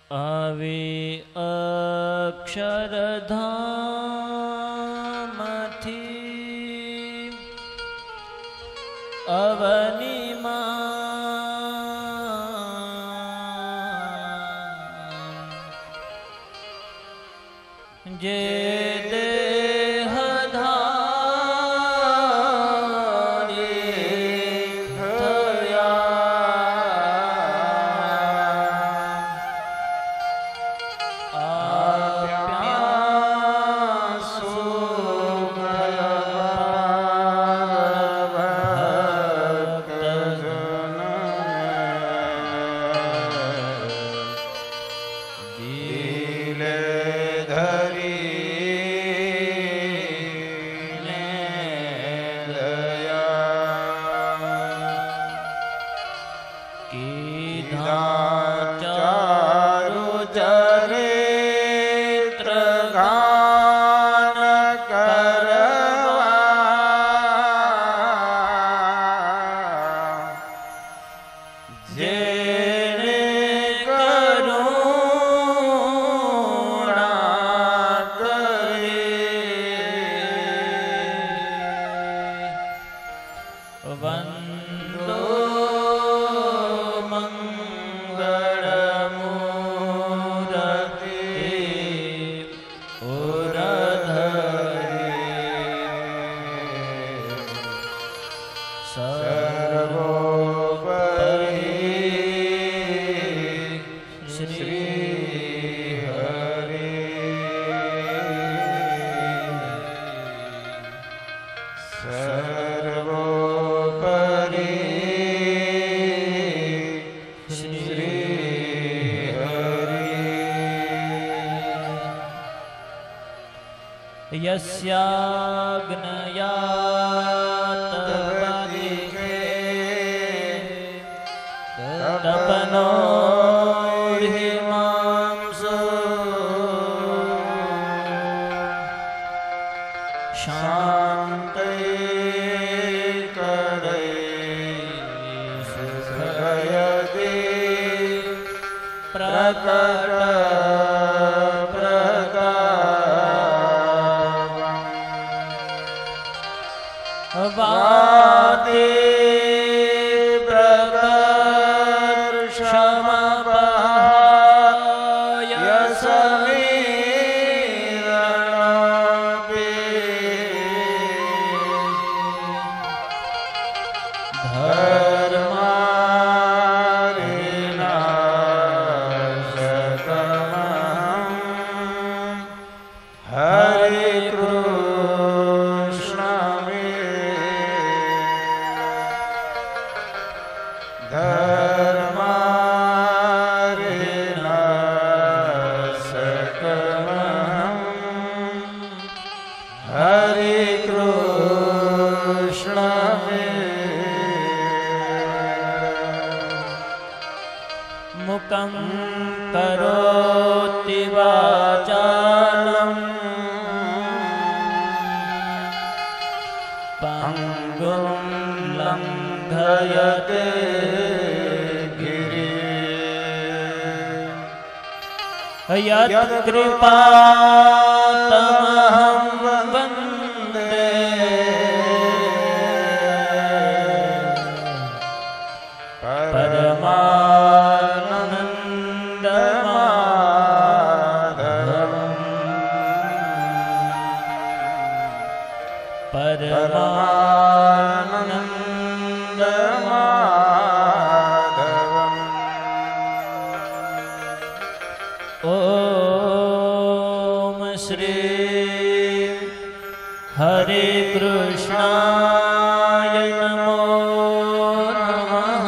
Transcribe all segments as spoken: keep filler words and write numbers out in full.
આવી અક્ષરધામથી અવનીમાં જે यस्याग्नया तपदिखे तपनो हिमांसो शांते करे सुखयदे प्रकट वादे प्रकर्षमपहाय समीरणपे धर्मारिणाशतमहं हरे कृष्ण मुकं करोति वाचालं पंगुं लंघयते गिरिं यत्कृपातमहं वन्दे परमा परमानंद माधवम्। ओम श्री हरे कृष्णाय नमो नमः।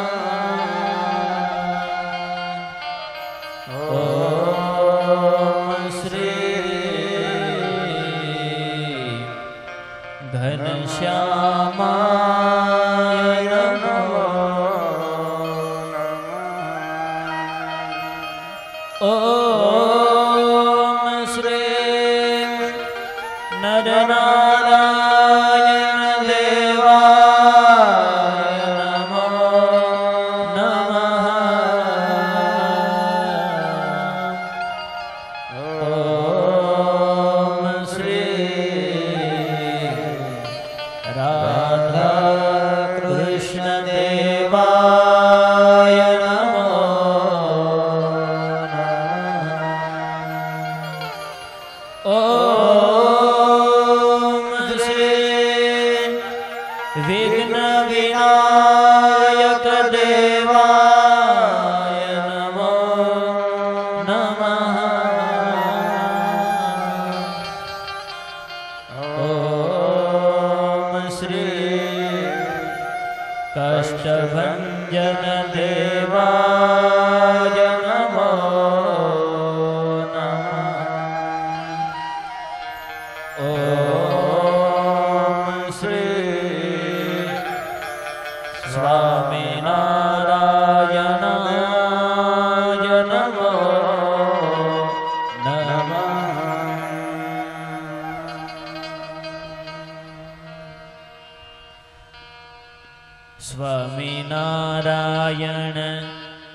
ओम श्री घनश्यामाय नमो नमः। ओम श्री नरनारायण देवाय नमो नमः।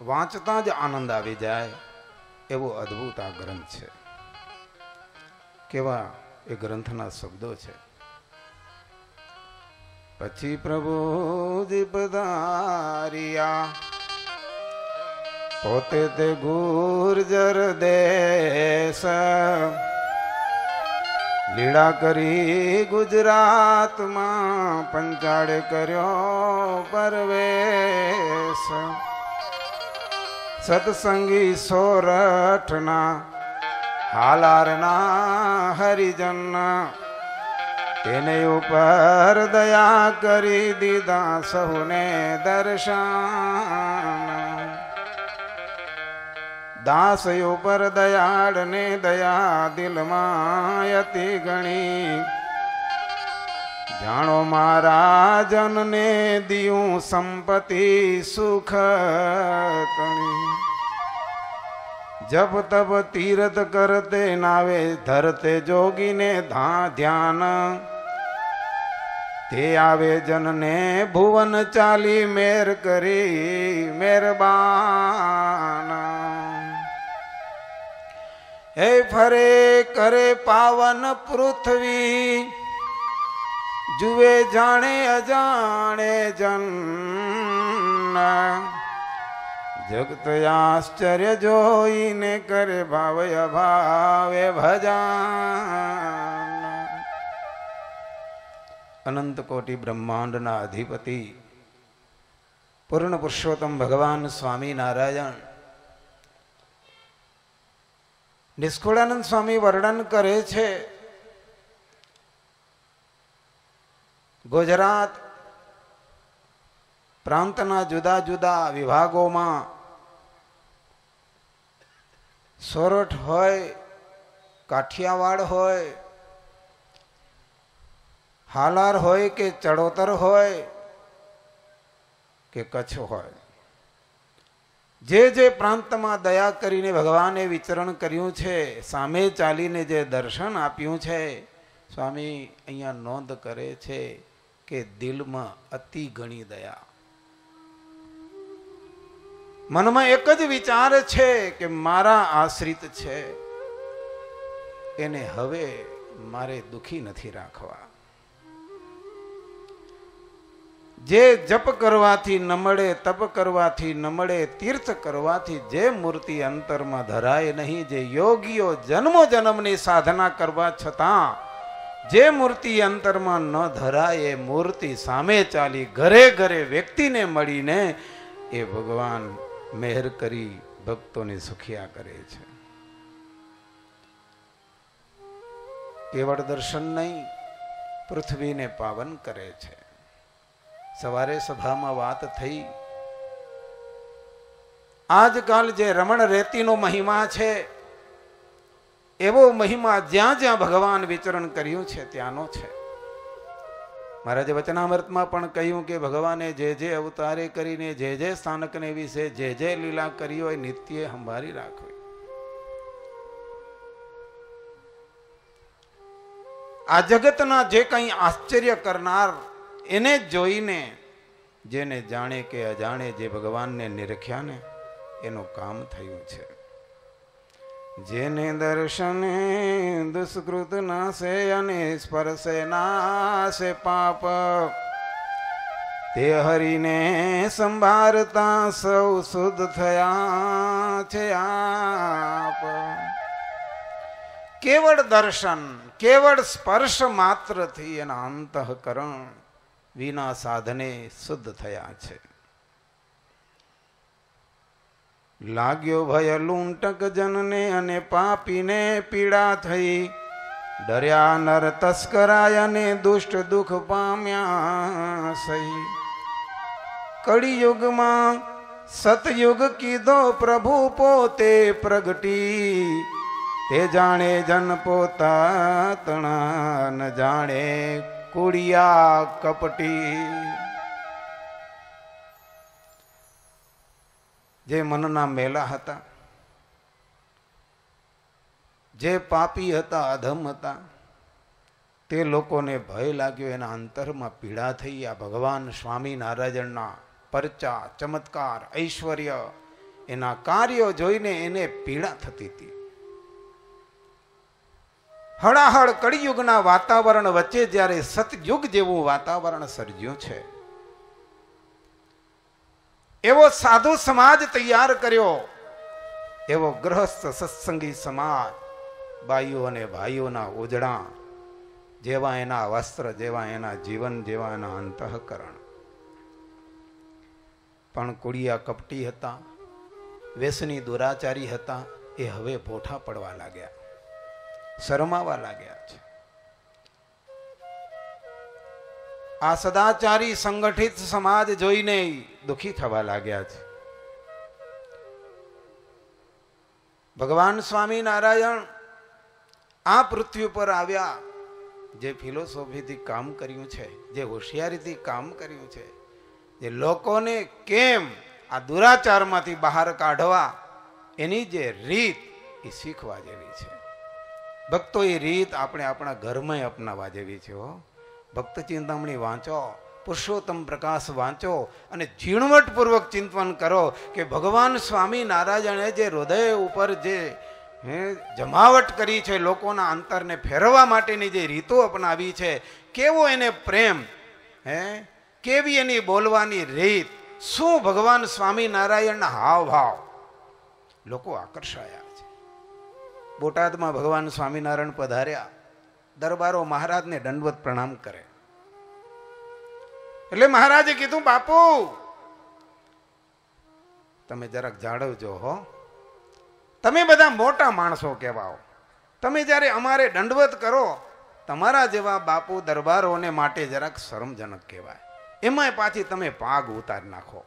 વાંચતા જ આનંદ આવી જાય એવો અદ્ભુત આ ગ્રંથ છે. કેવા એ ગ્રંથના શબ્દો છે. પછી પ્રભુજી પધાર્યા પોતે તે ગુર્જર દેશ, લીલા કરી ગુજરાતમાં પંચાળે કર્યો પરવેશ. સત્સંગી સોરઠના હાલારના હરિજન, તેને ઉપર દયા કરી દીધા સહુને દર્શન. દાસ ઉપર દયાળ ને દયા દિલમાં અતિ ગણી, જાણો મારા જનને દિયું સંપત્તિ સુખ તણી. જપ તપ તીર્થ કરતે નાવે ધરતે જોગીને ધા ધ્યાન, તે આવે જનને ભુવન ચાલી મેર કરી મહેરબાન. હે ફરે કરે પાવન પૃથ્વી, જુએ જાણે અજાણે જન. જગત આશ્ચર્ય જોઈને કરે ભાવ અભાવે ભજાન. અનંત કોટી બ્રહ્માંડના અધિપતિ પૂર્ણ પુરુષોત્તમ ભગવાન સ્વામી નારાયણ નિષ્કુળાનંદ સ્વામી વર્ણન કરે છે. ગુજરાત પ્રાંતના જુદા જુદા વિભાગોમાં સોરઠ હોય, કાઠિયાવાડ હોય, હાલાર હોય કે ચડોતર હોય કે કચ્છ હોય, જે જે પ્રાંતમાં દયા કરીને ભગવાને વિચરણ કર્યું છે, સામે ચાલીને જે દર્શન આપ્યું છે, સ્વામી અહીંયા નોંધ કરે છે કે દિલમાં અતિ ઘણી દયા. મનમાં એક જ વિચાર છે કે મારા આશ્રિત છે એને હવે મારે દુખી નથી રાખવા. જે જપ કરવાથી ન મળે, તપ કરવાથી ન મળે, તીર્થ કરવાથી જે મૂર્તિ અંતરમાં ધરાય નહીં, જે યોગીઓ જન્મો જન્મની સાધના કરવા છતાં જે મૂર્તિ અંતરમાં ન ધરાય, એ મૂર્તિ સામે ચાલી ઘરે ઘરે વ્યક્તિને મળીને એ ભગવાન મહેર કરી ભક્તોને સુખિયા કરે છે. કેવળ દર્શન નહીં, પૃથ્વીને પાવન કરે છે. સવારે સભામાં વાત થઈ, આજકાલ જે રમણ રેતીનો મહિમા છે એવો મહિમા જ્યાં જ્યાં ભગવાન વિચરણ કર્યું છે ત્યાંનો છે. મહારાજે વચનામૃતમાં પણ કહ્યું કે ભગવાને જે જે અવતારે કરીને જે જે સ્થાનકને વિશે જે જે લીલા કરી હોય નિત્ય સંભાળી રાખવી. આ જગતના જે કંઈ આશ્ચર્ય કરનાર એને જોઈને જેને જાણે કે અજાણે જે ભગવાનને નિરખ્યા ને એનું કામ થયું છે. જેને દર્શને દુષ્કૃત નાશે અને સ્પર્શે નાશે પાપ, તે હરિને સંભાળતા સૌ શુદ્ધ થયા છે આપ. કેવળ દર્શન, કેવળ સ્પર્શ માત્રથી એના અંતઃકરણ વિના સાધને શુદ્ધ થયા છે. લાગ્યો ભય લૂંટક જનને અને પાપીને પીડા થઈ, ડર્યા નર તસ્કરાય અને દુષ્ટ દુઃખ પામ્યા સહી. કળિયુગમાં સતયુગ કીધો પ્રભુ પોતે પ્રગટી, તે જાણે જન પોતા તણા ન જાણે કુડિયા કપટી. જે મનના મેલા હતા, જે પાપી હતા, અધમ હતા, તે લોકોને ભય લાગ્યો, એના અંતરમાં પીડા થઈ. આ ભગવાન સ્વામી નારાયણના પરચા, ચમત્કાર, ઐશ્વર્ય એના કાર્યો જોઈને એને પીડા થતી હતી. હળાહળ કળિયુગના વાતાવરણ વચ્ચે જ્યારે સતયુગ જેવું વાતાવરણ સર્જ્યું છે, એવો સાધુ સમાજ તૈયાર કર્યો, એવો ગ્રહસ્થ સત્સંગી સમાજ, બાઈઓ અને ભાઈઓના ઉજળા જેવા એના વસ્ત્ર, જેવા એના જીવન, જેવા એના અંતઃકરણ. પણ કુડિયા કપટી હતા, વ્યસની દુરાચારી હતા, એ હવે ભોઠા પડવા લાગ્યા, શરમાવા લાગ્યા છે. આ સદાચારી સંગઠિત સમાજ જોઈને દુખી થવા લાગ્યા છે. ભગવાન સ્વામિનારાયણ આ પૃથ્વી પર આવ્યા, જે ફિલોસોફીથી કામ કર્યું છે, જે હોશિયારીથી કામ કર્યું છે, જે લોકોને કેમ આ દુરાચારમાંથી બહાર કાઢવા, એની જે રીત એ શીખવા જેવી છે. ભક્તો, એ રીત આપણે આપણા ઘરમાં અપનાવવા જેવી છે. હો, ભક્ત ચિંતામણી વાંચો, પુરુષોત્તમ પ્રકાશ વાંચો અને ઝીણવટપૂર્વક ચિંતન કરો કે ભગવાન સ્વામિનારાયણે જે હૃદય ઉપર જે હે જમાવટ કરી છે, લોકોના અંતરને ફેરવવા માટેની જે રીતો અપનાવી છે, કેવો એને પ્રેમ, હે કેવી એની બોલવાની રીત, શું ભગવાન સ્વામિનારાયણના હાવભાવ, લોકો આકર્ષાયા છે. બોટાદમાં ભગવાન સ્વામિનારાયણ પધાર્યા, દરબારો મહારાજને દંડવત પ્રણામ કરે. એટલે મહારાજે કીધું, બાપુ તમે જરાક જાળવજો હો, તમે બધા મોટા માણસો કહેવાઓ, તમે જ્યારે અમારે દંડવત કરો, તમારા જેવા બાપુ દરબારોને માટે જરાક શરમજનક કહેવાય. એમાંય પાછી તમે પાગ ઉતાર નાખો.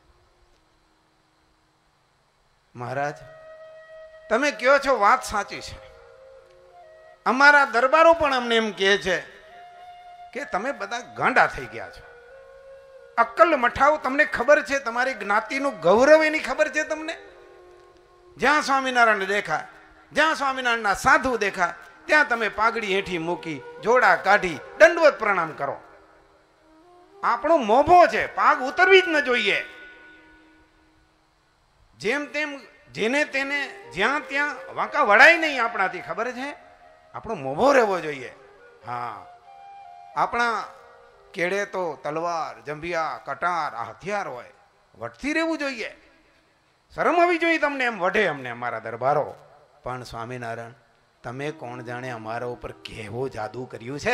મહારાજ, તમે કહો છો વાત સાચી છે. અમારા દરબારો પણ અમને એમ કહે છે કે તમે બધા ગાંડા થઈ ગયા છો. અક્કલ મઠાવ, તમને ખબર છે તમારી જ્ઞાતિનું ગૌરવ એની ખબર છે તમને? જ્યાં સ્વામિનારાયણ દેખાય, જ્યાં સ્વામિનારાયણના સાધુ દેખાય, ત્યાં તમે પાઘડી હેઠી મૂકી, જોડા કાઢી દંડવત પ્રણામ કરો. આપણો મોભો છે, પાગ ઉતરવી જ ન જોઈએ. જેમ તેમ જેને તેને જ્યાં ત્યાં વાંકા વળાય નહીં આપણાથી, ખબર છે? આપણો મોભો રહેવો જોઈએ. હા, આપણા કેડે તો તલવાર, જંભિયા, કટાર આ હથિયાર હોય, વટથી રહેવું જોઈએ. શરમ હોવી જોઈએ તમને એમ વઢે અમને અમારા દરબારો. પણ સ્વામિનારાયણ, તમે કોણ જાણે અમારા ઉપર કેવો જાદુ કર્યું છે.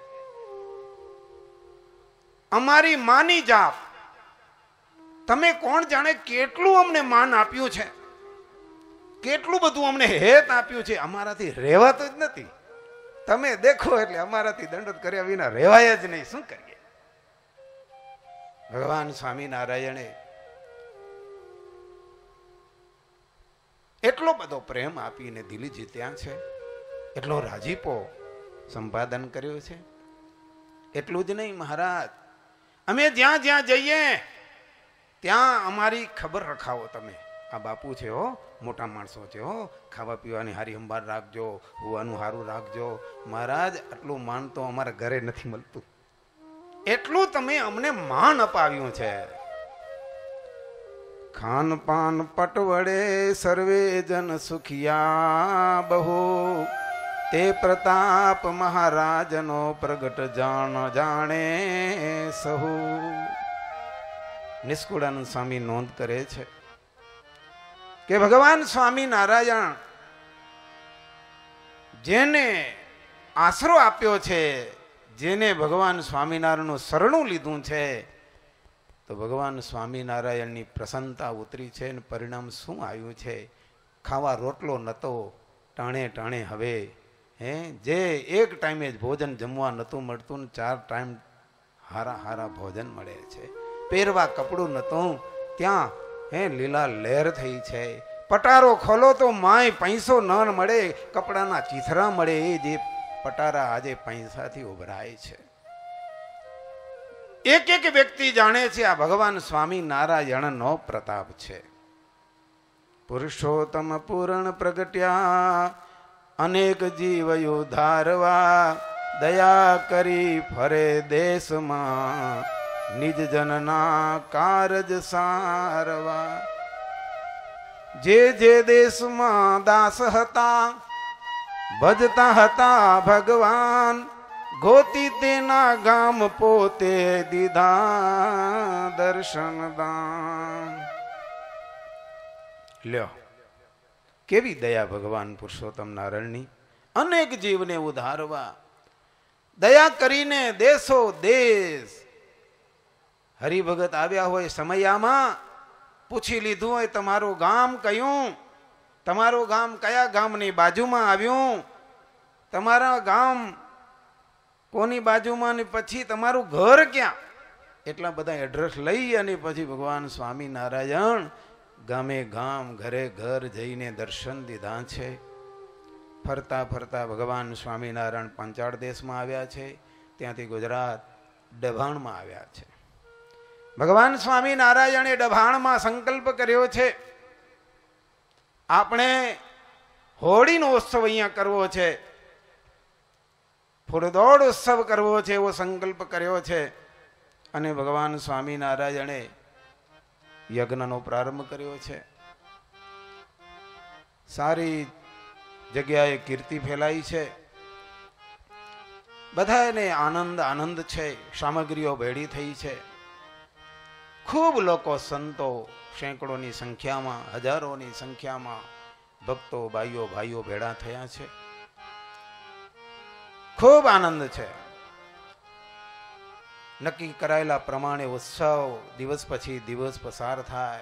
અમારી માની જાપ, તમે કોણ જાણે કેટલું અમને માન આપ્યું છે, કેટલું બધું અમને હેત આપ્યું છે. અમારાથી રહેવાતું જ નથી. તમે દેખો એટલે અમારાથી દંડવત કર્યા વિના રહેવાય જ નહીં. શું કરીએ? ભગવાન સ્વામિનારાયણે એટલો બધો પ્રેમ આપીને દિલ જીત્યા છે, એટલો રાજીપો સંપાદન કર્યો છે. એટલું જ નહીં મહારાજ, અમે જ્યાં જ્યાં જઈએ ત્યાં અમારી ખબર રખાવો. તમે આ બાપુ છે હો, મોટા માણસો છે હો, ખાવા પીવાની હારી સંભાળ રાખજો, હોવાનું સારું રાખજો. મહારાજ, આટલું માન તો અમારા ઘરે નથી મળતું. એટલું તમે અમને માન અપાવ્યું છે. ખાન પાન પટવડે સર્વે જન સુખિયા બહુ, તે પ્રતાપ મહારાજનો પ્રગટ જાણ જાણે સહુ. નિષ્કુળાનંદ સ્વામી નોંધ કરે છે કે ભગવાન સ્વામિનારાયણ જેને આશરો આપ્યો છે, જેને ભગવાન સ્વામિનારાયણનું શરણું લીધું છે, તો ભગવાન સ્વામિનારાયણની પ્રસન્નતા ઉતરી છે. અને પરિણામ શું આવ્યું છે? ખાવા રોટલો નહોતો, ટાણે ટાણે હવે હે જે એક ટાઈમે જ ભોજન જમવા નહોતું મળતું, ને ચાર ટાઈમ હારા હારા ભોજન મળે છે. પહેરવા કપડું નહોતું, ત્યાં હે લીલા લહેર થઈ છે. પટારો ખોલો તો માય પૈસો ન મળે, કપડાના ચીથરા મળે. એ જે પટારા આજે પૈસાથી ઉભરાય છે. એક એક વ્યક્તિ જાણે છે આ ભગવાન સ્વામિનારાયણનો પ્રતાપ છે. પુરુષોત્તમ પૂર્ણ પ્રગટ્યા, અનેક જીવયો ધારવા, દયા કરી ફરે દેશમાં, નિજ જનના કારજ સારવા. જે જે દેશમાં દાસ હતા ભજતા હતા ભગવાન ગોતી તેના ગામ પોતે દીધા દર્શન દાન. લ્યો કેવી દયા ભગવાન પુરુષોત્તમ નારાયણની. અનેક જીવને ઉધારવા દયા કરીને દેશો દેશ હરિભગત આવ્યા હોય સમયામાં પૂછી લીધું હોય તમારું ગામ કયું, તમારું ગામ કયા ગામની બાજુમાં આવ્યું, તમારા ગામ કોની બાજુમાં ને પછી તમારું ઘર ક્યાં, એટલા બધા એડ્રેસ લઈ અને પછી ભગવાન સ્વામિનારાયણ ગામે ગામ ઘરે ઘર જઈને દર્શન દીધા છે. ફરતા ફરતા ભગવાન સ્વામિનારાયણ પાંચાળ દેશમાં આવ્યા છે, ત્યાંથી ગુજરાત ડભાણમાં આવ્યા છે. ભગવાન સ્વામિનારાયણે ડભાણમાં સંકલ્પ કર્યો છે આપણે હોળીનો ઉત્સવ અહીંયા કરવો છે, ફૂલદોડ ઉત્સવ કરવો છે, એવો સંકલ્પ કર્યો છે. અને ભગવાન સ્વામિનારાયણે યજ્ઞનો પ્રારંભ કર્યો છે. સારી જગ્યાએ કીર્તિ ફેલાઈ છે, બધાને આનંદ આનંદ છે, સામગ્રીઓ ભેળી થઈ છે. ખૂબ લોકો સંતો સેંકડોની સંખ્યામાં હજારોની સંખ્યામાં ભક્તો ભાઈઓ ભાઈઓ ભેળા થયા છે. ખૂબ આનંદ છે. નક્કી કરાયેલા પ્રમાણે ઉત્સવ દિવસ પછી દિવસ પસાર થાય.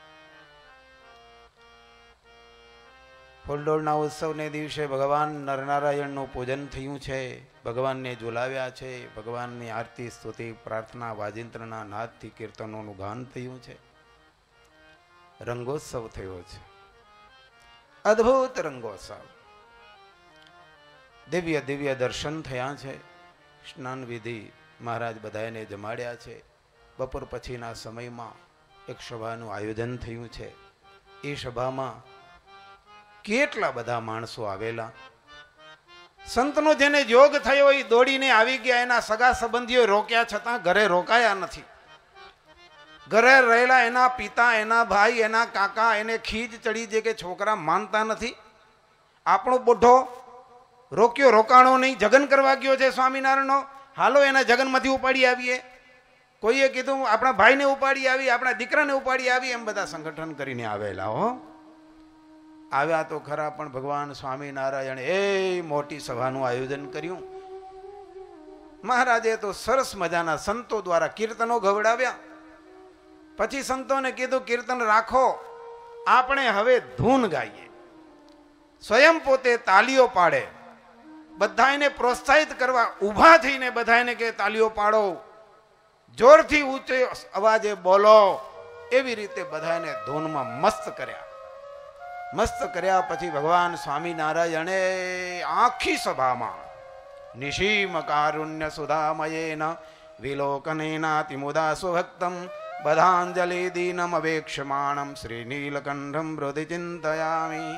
ફૂલડોળના ઉત્સવને દિવસે ભગવાન નરનારાયણનું પૂજન થયું છે, ભગવાનને ઝુલાવ્યા છે, ભગવાનની આરતી સ્તુતિ પ્રાર્થના વાજિંત્રના નાદથી કીર્તનોનું ગાન થયું છે. રંગોત્સવ થયો છે, અદ્ભુત રંગોત્સવ. દિવ્ય દિવ્ય દર્શન થયા છે. સ્નાન વિધિ મહારાજ બધાને જમાડ્યા છે. બપોર પછીના સમયમાં એક સભાનું આયોજન થયું છે. એ સભામાં કેટલા બધા માણસો આવેલા. સંતનો જેને યોગ થયો એ દોડીને આવી ગયા. એના સગા સંબંધીઓ રોક્યા છતાં ઘરે રોકાયા નથી. ઘરે રહેલા એના પિતા, એના ભાઈ, એના કાકા એને ખીજ ચડી છે કે છોકરા માનતા નથી. આપણો બોઢો રોક્યો રોકાણો નહીં, જગન કરવા ગયો છે સ્વામિનારાયણનો, હાલો એના જગનમાંથી ઉપાડી આવીએ. કોઈએ કીધું આપણા ભાઈને ઉપાડી આવી, આપણા દીકરાને ઉપાડી આવી. એમ બધા સંગઠન કરીને આવેલા. હો આવ્યા તો ખરા, પણ ભગવાન સ્વામિનારાયણ એ મોટી સભાનું આયોજન કર્યું. મહારાજે તો સરસ મજાના સંતો દ્વારા કીર્તનો ગવડાવ્યા. પછી સંતોને કીધું કીર્તન રાખો, આપણે હવે ધૂન ગાઈએ. સ્વયં પોતે તાલીઓ પાડે, બધાને પ્રોત્સાહિત કરવા ઊભા થઈને બધાને કે તાલીઓ પાડો, જોરથી ઊંચે અવાજે બોલો. એવી રીતે બધાને ધૂનમાં મસ્ત કર્યા. મસ્ત કર્યા પછી ભગવાન સ્વામિનારાયણે આખી સભામાં નિશીમ કારુણ્ય સુધામયેન વિલોકનેનાતિમુદા સુભક્તમ બધાંજલિ દીનમ અવેક્ષમાણમ શ્રી નીલકંઠમ હૃદય ચિંતયામી.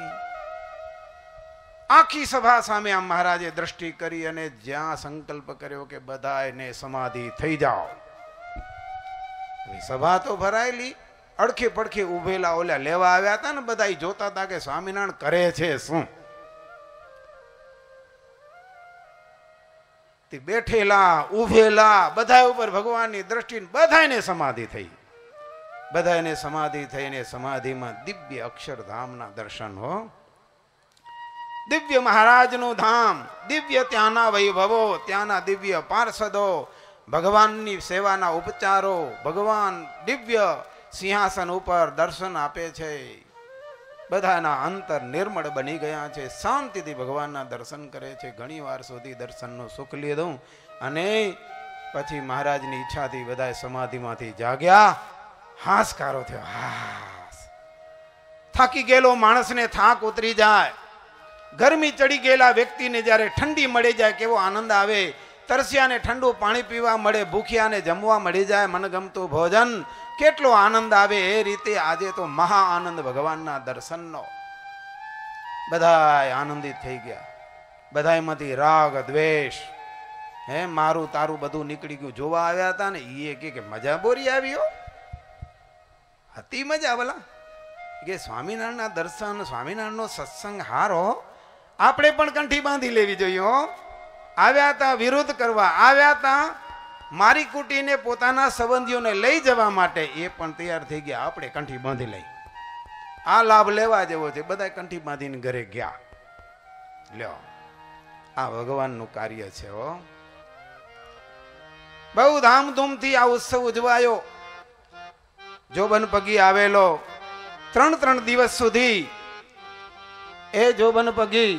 આખી સભા સામે આમ મહારાજે દ્રષ્ટિ કરી અને જ્યાં સંકલ્પ કર્યો કે બધાને સમાધિ થઈ જાઓ. સભા તો ભરાયેલી, અડખે પડખે ઉભેલા ઓલા લેવા આવ્યા હતા ને બધા જોતા હતા કે સ્વામિનારાયણ કરે છે શું. તે બેઠેલા ઉભેલા બધા ઉપર ભગવાનની દ્રષ્ટિ, બધાને સમાધિ થઈ. બધાને સમાધિ થઈને સમાધિમાં દિવ્ય અક્ષરધામના દર્શન. હો દિવ્ય મહારાજનું ધામ, દિવ્ય ત્યાંના વૈભવો, ત્યાંના દિવ્ય પાર્ષદો, ભગવાનની સેવાના ઉપચારો, ભગવાન દિવ્ય સિંહાસન ઉપર દર્શન આપે છે. બધાના અંતર નિર્મળ બની ગયા છે, શાંતિથી ભગવાનના દર્શન કરે છે. ઘણી વાર સુધી દર્શનનું સુખ લીધું અને પછી મહારાજની ઈચ્છાથી બધા સમાધિમાંથી જાગ્યા. હાશકારો થયો. હાસ. થાકી ગયેલો માણસને થાક ઉતરી જાય. ગરમી ચડી ગયેલા વ્યક્તિને જ્યારે ઠંડી મળી જાય કેવો આનંદ આવે. તરસ્યાને ઠંડુ પાણી પીવા મળે, ભૂખ્યાને જમવા મળી જાય, મનગમતું ભોજન, કેટલો આનંદ આવે. એ રીતે આજે તો મહા આનંદ ભગવાનના દર્શનનો. બધા આનંદિત થઈ ગયા. બધામાંથી રાગ દ્વેષ, હે મારું તારું બધું નીકળી ગયું. જોવા આવ્યા હતા ને એ કે મજા બોરી આવ્યો હતી. મજા ભલા કે સ્વામિનારાયણના દર્શન સ્વામિનારાયણનો સત્સંગ હારો આપણે પણ કંઠી બાંધી લેવી જોઈએ હો. આવ્યા તા વિરોધ કરવા, આવ્યા તા મારી કુટીને પોતાના સંબંધીઓને લઈ જવા માટે, એ પણ તૈયાર થઈ ગયા. આપણે કંઠી બાંધી લઈ, આ લાભ લેવા જેવો છે. બધા કંઠી બાંધીને ઘરે ગયા. લ્યો, આ ભગવાનનું કાર્ય છે હો. બહુ ધામધૂમથી આ ઉત્સવ ઉજવાયો. જોબન પગી આવેલો ત્રણ ત્રણ દિવસ સુધી. એ જોબન પગી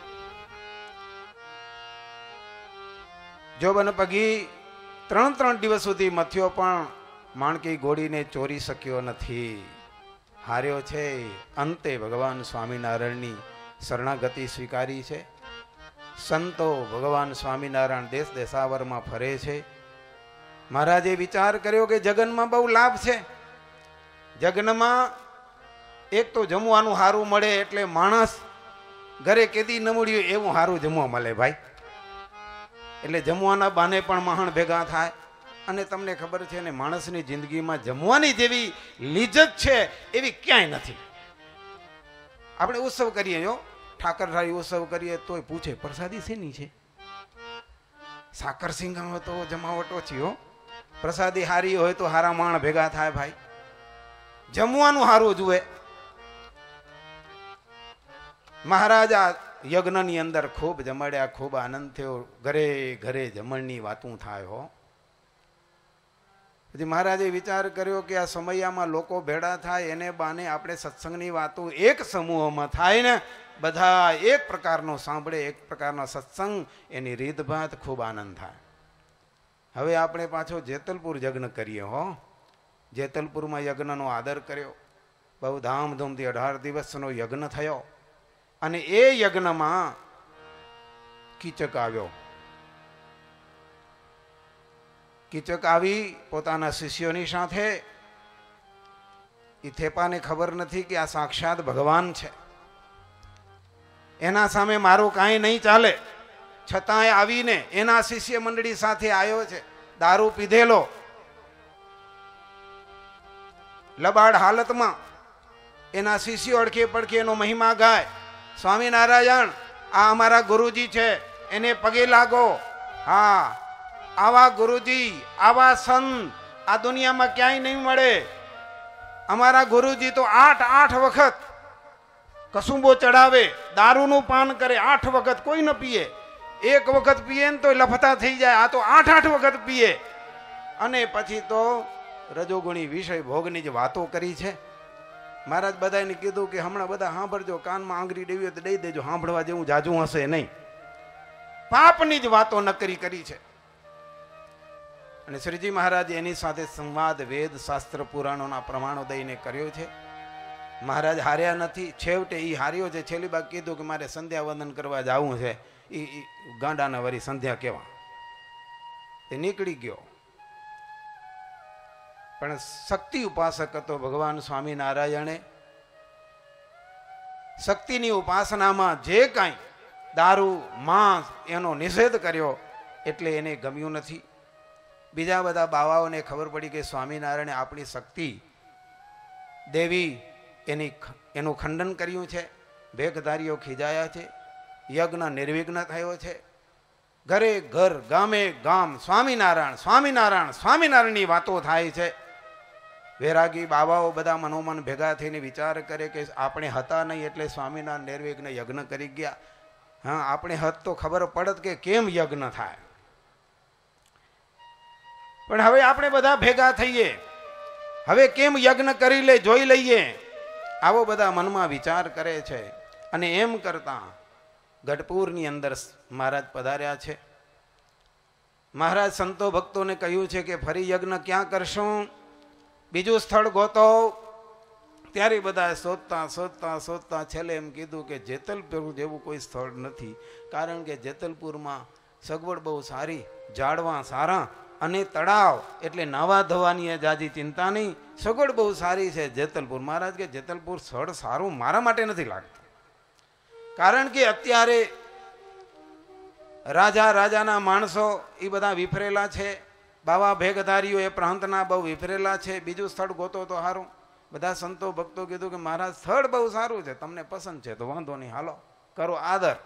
જોબન પગી ત્રણ ત્રણ દિવસ સુધી મથ્યો, પણ માણકી ઘોડીને ચોરી શક્યો નથી. હાર્યો છે. અંતે ભગવાન સ્વામિનારાયણની શરણાગતિ સ્વીકારી છે. સંતો ભગવાન સ્વામિનારાયણ દેશ દેશાવરમાં ફરે છે. મહારાજે વિચાર કર્યો કે જગનમાં બહુ લાભ છે. જગનમાં એક તો જમવાનું સારું મળે, એટલે માણસ ઘરે કેદી ન મળ્યું એવું સારું જમવા મળે ભાઈ. એટલે જમવાના બાને પણ માહણ ભેગા થાય. અને તમને ખબર છે ને, માણસની જિંદગીમાં જમવાની જેવી લીજત છે એવી ક્યાંય નથી. આપણે ઉત્સવ કરીએ જો ઠાકરરાય ઉત્સવ કરીએ તોય પૂછે પ્રસાદી શેની છે. સાકર સિંગામાં તો જમાવટ ઓછી હો. પ્રસાદી હારી હોય તો હારા માણ ભેગા થાય ભાઈ. જમવાનું હારું જુએ. મહારાજા યજ્ઞની અંદર ખૂબ જમાડ્યા, ખૂબ આનંદ થયો. ઘરે ઘરે જમણની વાતું થાય હો. પછી મહારાજે વિચાર કર્યો કે આ સમયમાં લોકો ભેળા થાય, એને બાને આપણે સત્સંગની વાતો એક સમૂહમાં થાય ને, બધા એક પ્રકારનો સાંભળે, એક પ્રકારનો સત્સંગ, એની રીતભાત ખૂબ આનંદ થાય. હવે આપણે પાછો જેતલપુર યજ્ઞ કરીએ હો. જેતલપુરમાં યજ્ઞનો આદર કર્યો. બહુ ધામધૂમથી અઢાર દિવસનો યજ્ઞ થયો. અને એ યજ્ઞમાં કીચક આવ્યો. કીચક આવી પોતાના શિષ્યોની સાથે. એ થેપાને ખબર નથી કે આ સાક્ષાત ભગવાન છે. એના સામે મારું કાંઈ નહીં ચાલે, છતાંય આવીને એના શિષ્ય મંડળી સાથે આવ્યો છે. દારૂ પીધેલો, લબાડ હાલતમાં એના શિષ્યો અડખે પડખે એનો મહિમા ગાય. સ્વામિનારાયણ આ અમારા ગુરુજી છે, એને પગે લાગો. હા, આવા ગુરુજી, આવા સંત આ દુનિયામાં ક્યાંય નહીં મળે. અમારા ગુરુજી તો આઠ આઠ વખત કસુંબો ચડાવે, દારૂનું પાન કરે. આઠ વખત કોઈ ન પીએ. એક વખત પીએ ને તો લફતા થઈ જાય. આ તો આઠ આઠ વખત પીએ. અને પછી તો રજોગુણી વિષય ભોગની જ વાતો કરી છે. મહારાજ બધાને કીધું કે હમણાં બધા સાંભળજો, કાનમાં આંગળી દેવી તો દઈ દેજો, સાંભળવા જેવું જાજુ હશે નહીં. પાપની જ વાતો નકરી કરી છે. અને શ્રીજી મહારાજ એની સાથે સંવાદ વેદ શાસ્ત્ર પુરાણોના પ્રમાણો દઈને કર્યો છે. મહારાજ હાર્યા નથી. છેવટે એ હાર્યો છે. છેલ્લી બાદ કીધું કે મારે સંધ્યા વંદન કરવા જવું છે. એ ગાંડાના વરી સંધ્યા કેવા, તે નીકળી ગયો. પણ શક્તિ ઉપાસક હતો ભગવાન સ્વામિનારાયણે. શક્તિની ઉપાસનામાં જે કાંઈ દારૂ માંસ એનો નિષેધ કર્યો, એટલે એને ગમ્યું નથી. બીજા બધા બાવાઓને ખબર પડી કે સ્વામિનારાયણે આપણી શક્તિ દેવી એની એનું ખંડન કર્યું છે. ભેખધારીઓ ખીજાયા છે. યજ્ઞ નિર્વિઘ્ન થયો છે. ઘરે ઘર ગામે ગામ સ્વામિનારાયણ સ્વામિનારાયણ સ્વામિનારાયણની વાતો થાય છે. વૈરાગી બાબાઓ બધા મનોમન ભેગા થઈને વિચાર કરે કે આપણે હતા નહીં એટલે સ્વામિનારાયણ નિર્વિઘ્ન યજ્ઞ કરી ગયા. હા, આપણે હત તો ખબર પડત કે કેમ યજ્ઞ થાય. પણ હવે આપણે બધા ભેગા થઈએ, હવે કેમ યજ્ઞ કરી લે, જોઈ લઈએ. આવો બધા મનમાં વિચાર કરે છે. અને એમ કરતા ગઢપુરની અંદર મહારાજ પધાર્યા છે. મહારાજ સંતો ભક્તોને કહ્યું છે કે ફરી યજ્ઞ ક્યાં કરશું, બીજું સ્થળ ગોતો. ત્યારે બધા શોધતા શોધતા શોધતા છેલ્લે એમ કીધું કે જેતલપુર જેવું કોઈ સ્થળ નથી. કારણ કે જેતલપુરમાં સગવડ બહુ સારી, ઝાડવા સારા અને તળાવ, એટલે નાવા ધોવાની જાજી ચિંતા નહીં. સગવડ બહુ સારી છે જેતલપુર. મહારાજ કે જેતલપુર સ્થળ સારું મારા માટે નથી લાગતું. કારણ કે અત્યારે રાજા રાજાના માણસો એ બધા વિફરેલા છે. બાવા ભેગધારીઓ એ પ્રાંતના બહુ વિફરેલા છે. બીજું સ્થળ ગોતો તો સારું. બધા સંતો ભક્તો કીધું કે મહારાજ સ્થળ બહુ સારું છે, તમને પસંદ છે તો વાંધો નહીં, હાલો કરો આદર.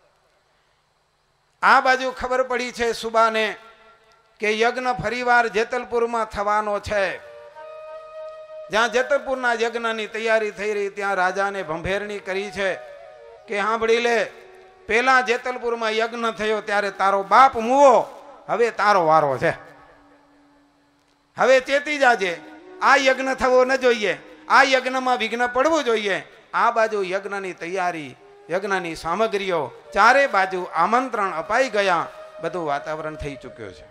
આ બાજુ ખબર પડી છે સુબાને કે યજ્ઞ ફરીવાર જેતલપુરમાં થવાનો છે. જ્યાં જેતલપુરના યજ્ઞની તૈયારી થઈ રહી ત્યાં રાજાને ભંભેરણી કરી છે કે સાંભળી લે, પેલા જેતલપુરમાં યજ્ઞ થયો ત્યારે તારો બાપ મુવો, હવે તારો વારો છે, હવે ચેતી જાજે, આ યજ્ઞ થવો ન જોઈએ, આ યજ્ઞમાં વિઘ્ન પડવું જોઈએ. આ બાજુ યજ્ઞની તૈયારી, યજ્ઞની સામગ્રીઓ, ચારે બાજુ આમંત્રણ અપાઈ ગયા, બધું વાતાવરણ થઈ ચૂક્યું છે.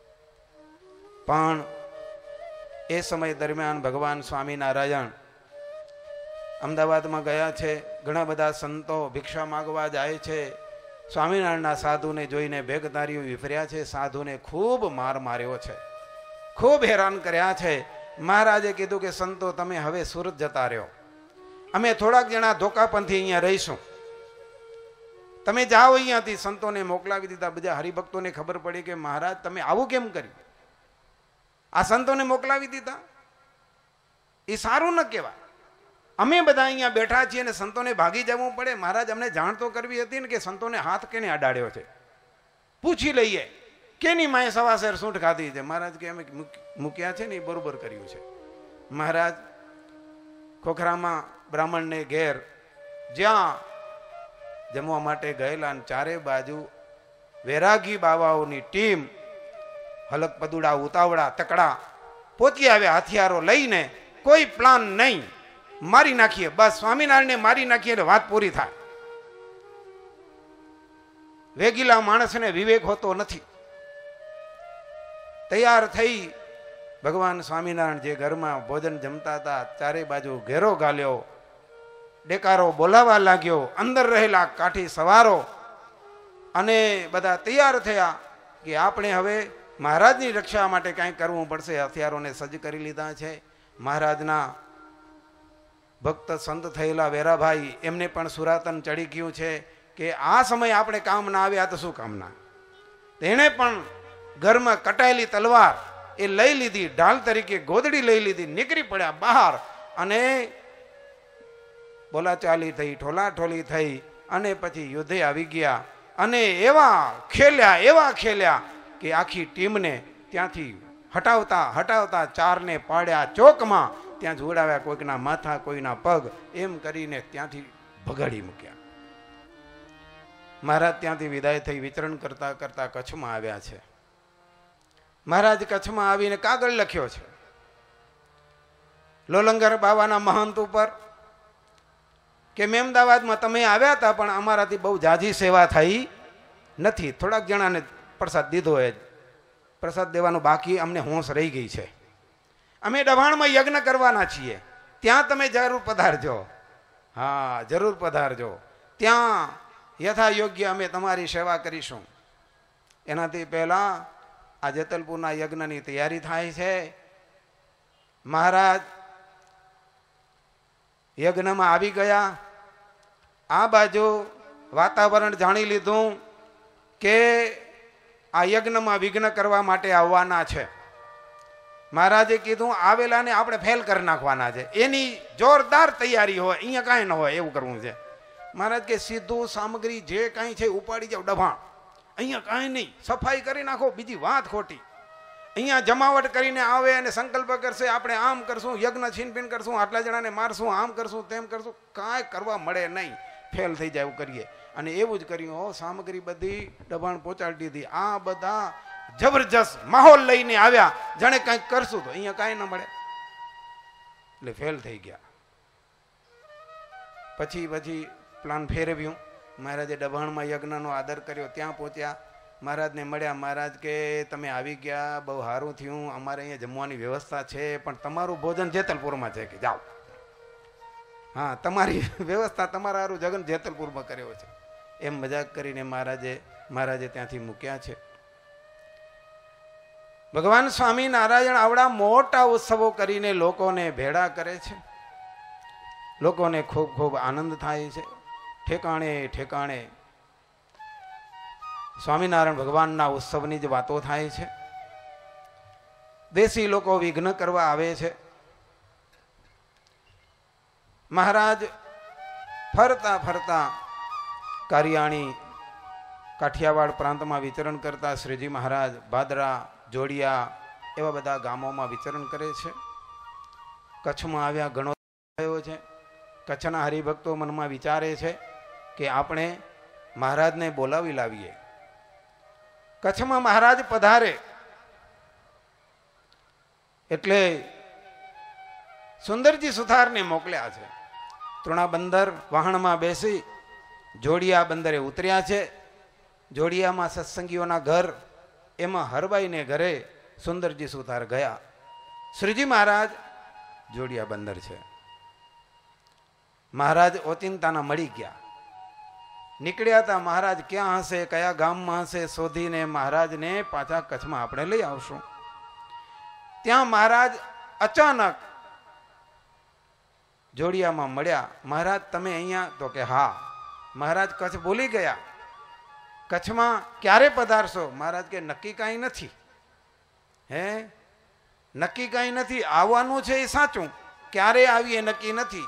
પણ એ સમય દરમિયાન ભગવાન સ્વામિનારાયણ અમદાવાદમાં ગયા છે. ઘણા બધા સંતો ભિક્ષા માગવા જાય છે. સ્વામિનારાયણના સાધુને જોઈને ભેગધારીઓ વિફર્યા છે, સાધુને ખૂબ માર માર્યો છે, ખૂબ હેરાન કર્યા છે. મહારાજે કીધું કે સંતો તમે હવે સુરત જતા રહ્યો, અમે થોડાક જણા ધોકાપંથી અહીંયા રહીશું, તમે જાઓ અહીંયાથી. સંતોને મોકલાવી દીધા. બધા હરિભક્તોને ખબર પડી કે મહારાજ તમે આવું કેમ કર્યું, આ સંતોને મોકલાવી દીધા, એ સારું ન કહેવાય. અમે બધા અહીંયા બેઠા છીએ ને સંતોને ભાગી જવું પડે. મહારાજ અમને જાણ તો કરવી હતી ને કે સંતોને હાથ કેને અડાડ્યો છે, પૂછી લઈએ કેની માએ સવાસેર સૂંઠ ખાધી છે. મહારાજ કે અમે મૂક્યા છે ને એ બરોબર કર્યું છે. મહારાજ ખોખરામાં બ્રાહ્મણને ઘેર જ્યાં જમવા માટે ગયેલા, ચારે બાજુ વૈરાગી બાવાઓની ટીમ, હલક પદુડા ઉતાવળા તકડા પહોંચી આવ્યા હથિયારો લઈને. કોઈ પ્લાન નહીં, મારી નાખીએ બસ, સ્વામિનારાયણને મારી નાખીએ એટલે વાત પૂરી થાય. વેગીલા માણસને વિવેક હોતો નથી. તૈયાર થઈ ભગવાન સ્વામિનારાયણ જે ઘરમાં ભોજન જમતા હતા, ચારે બાજુ ઘેરો ગાલ્યો, ડેકારો બોલાવા લાગ્યો, અંદર રહેલા કાઠી સવારો અને બધા તૈયાર થયા કે આપણે હવે મહારાજની રક્ષા માટે કાંઈ કરવું પડશે. હથિયારોને સજ્જ કરી લીધા છે. મહારાજના ભક્ત સંત થયેલા વેરાભાઈ એમને પણ સુરાતન ચડી ગયું છે કે આ સમયે આપણે કામ ના આવ્યા તો શું કામના. તેણે પણ ઘરમાં કટાયેલી તલવાર એ લઈ લીધી, ઢાલ તરીકે ગોદડી લઈ લીધી, નીકળી પડ્યા બહાર અને બોલાચાલી થઈ, ઠોલાઠોલી થઈ અને પછી યુદ્ધે આવી ગયા અને એવા ખેલ્યા એવા ખેલ્યા કે આખી ટીમને ત્યાંથી હટાવતા હટાવતા ચારને પાડ્યા ચોકમાં, ત્યાં જોડાવ્યા, કોઈકના માથા કોઈના પગ, એમ કરીને ત્યાંથી ભગાડી મૂક્યા. મહારાજ ત્યાંથી વિદાય થઈ વિચરણ કરતા કરતા કચ્છમાં આવ્યા છે. મહારાજ કચ્છમાં આવીને કાગળ લખ્યો છે લોલંગર બાવાના મહંત ઉપર કે મેમદાવાદમાં તમે આવ્યા હતા પણ અમારાથી બહુ જાજી સેવા થઈ નથી, થોડાક જણાને પ્રસાદ દીધો, એ પ્રસાદ દેવાનો બાકી અમને હોંશ રહી ગઈ છે. અમે ડભાણમાં યજ્ઞ કરવાના છીએ, ત્યાં તમે જરૂર પધારજો. હા, જરૂર પધારજો, ત્યાં યથા યોગ્ય અમે તમારી સેવા કરીશું. એનાથી પહેલા આ જેતલપુરના યજ્ઞની તૈયારી થાય છે. મહારાજ યજ્ઞમાં આવી ગયા. આ બાજુ વાતાવરણ જાણી લીધું કે આ યજ્ઞમાં વિઘ્ન કરવા માટે આવવાના છે. મહારાજે કીધું આવેલાને આપણે ફેલ કરી નાખવાના છે, એની જોરદાર તૈયારી હોય, અહીંયા કાંઈ ન હોય એવું કરવું છે. મહારાજ કે સીધું સામગ્રી જે કાંઈ છે ઉપાડી જાવ ડભાણ, અહીંયા કાંઈ નહીં, સફાઈ કરી નાખો, બીજી વાત ખોટી. અહીંયા જમાવટ કરીને આવે અને સંકલ્પ કરશે આપણે આમ કરશું, યજ્ઞ છીનભીન કરશું, આટલા જણાને મારશું, આમ કરશું, તેમ કરશું, કાંઈ કરવા મળે નહીં, ફેલ થઈ જાય એવું કરીએ. અને એવું જ કર્યું. હો, સામગ્રી બધી દબાણ પહોંચાડી દીધી. આ બધા જબરજસ્ત માહોલ લઈને આવ્યા, જાણે કાંઈક કરશું તો અહીંયા કાંઈ ન મળે, એટલે ફેલ થઈ ગયા. પછી પછી પ્લાન ફેરવ્યું. મહારાજે દબાણમાં યજ્ઞનો આદર કર્યો, ત્યાં પહોંચ્યા, મહારાજને મળ્યા. મહારાજ કે તમે આવી ગયા, બહુ સારું થયું, અમારે અહીંયા જમવાની વ્યવસ્થા છે, પણ તમારું ભોજન જેતલપુરમાં છે કે જાઓ. હા, તમારી વ્યવસ્થા તમારા સારું જગન જેતલપુરમાં કર્યો છે, એમ મજાક કરીને મહારાજે મહારાજે ત્યાંથી મૂક્યા છે. ભગવાન સ્વામિનારાયણ આવડા મોટા ઉત્સવો કરીને લોકોને ભેળા કરે છે, લોકોને ખૂબ ખૂબ આનંદ થાય છે. ઠેકાણે ઠેકાણે સ્વામિનારાયણ ભગવાનના ઉત્સવની જ વાતો થાય છે. દેશી લોકો વિઘ્ન કરવા આવે છે. મહારાજ ફરતા ફરતા કારિયાણી કાઠિયાવાડ પ્રાંતમાં વિચરણ કરતા શ્રીજી મહારાજ ભાદરા જોડિયા એવા બધા ગામોમાં વિચરણ કરે છે. કચ્છમાં આવ્યા ઘણો થયો છે. કચ્છના હરિભક્તો મનમાં વિચારે છે કે આપણે મહારાજને બોલાવી લાવીએ. કચ્છમાં મહારાજ પધારે એટલે સુંદરજી સુથારને મોકલ્યા છે. તૃણા બંદર વાહણમાં બેસી જોડિયા બંદરે ઉતર્યા છે. જોડિયામાં સત્સંગીઓના ઘર, એમાં હરબાઈને ઘરે સુંદરજી સુથાર ગયા. શ્રીજી મહારાજ જોડિયા બંદર છે. મહારાજ ઓચિંતાના મળી ગયા. નીકળ્યા હતા. મહારાજ ક્યાં હશે, કયા ગામમાં હશે, શોધીને મહારાજને પાછા કચ્છમાં આપણે લઈ આવશું. ત્યાં મહારાજ અચાનક જોડિયામાં મળ્યા. મહારાજ તમે અહીંયા? તો કે હા. મહારાજ કચ્છ ભૂલી ગયા. કચ્છમાં ક્યારે પધારશો? મહારાજ કે નક્કી કાંઈ નથી. હે નક્કી કાંઈ નથી. આવવાનું છે એ સાચું, ક્યારે આવીએ નક્કી નથી.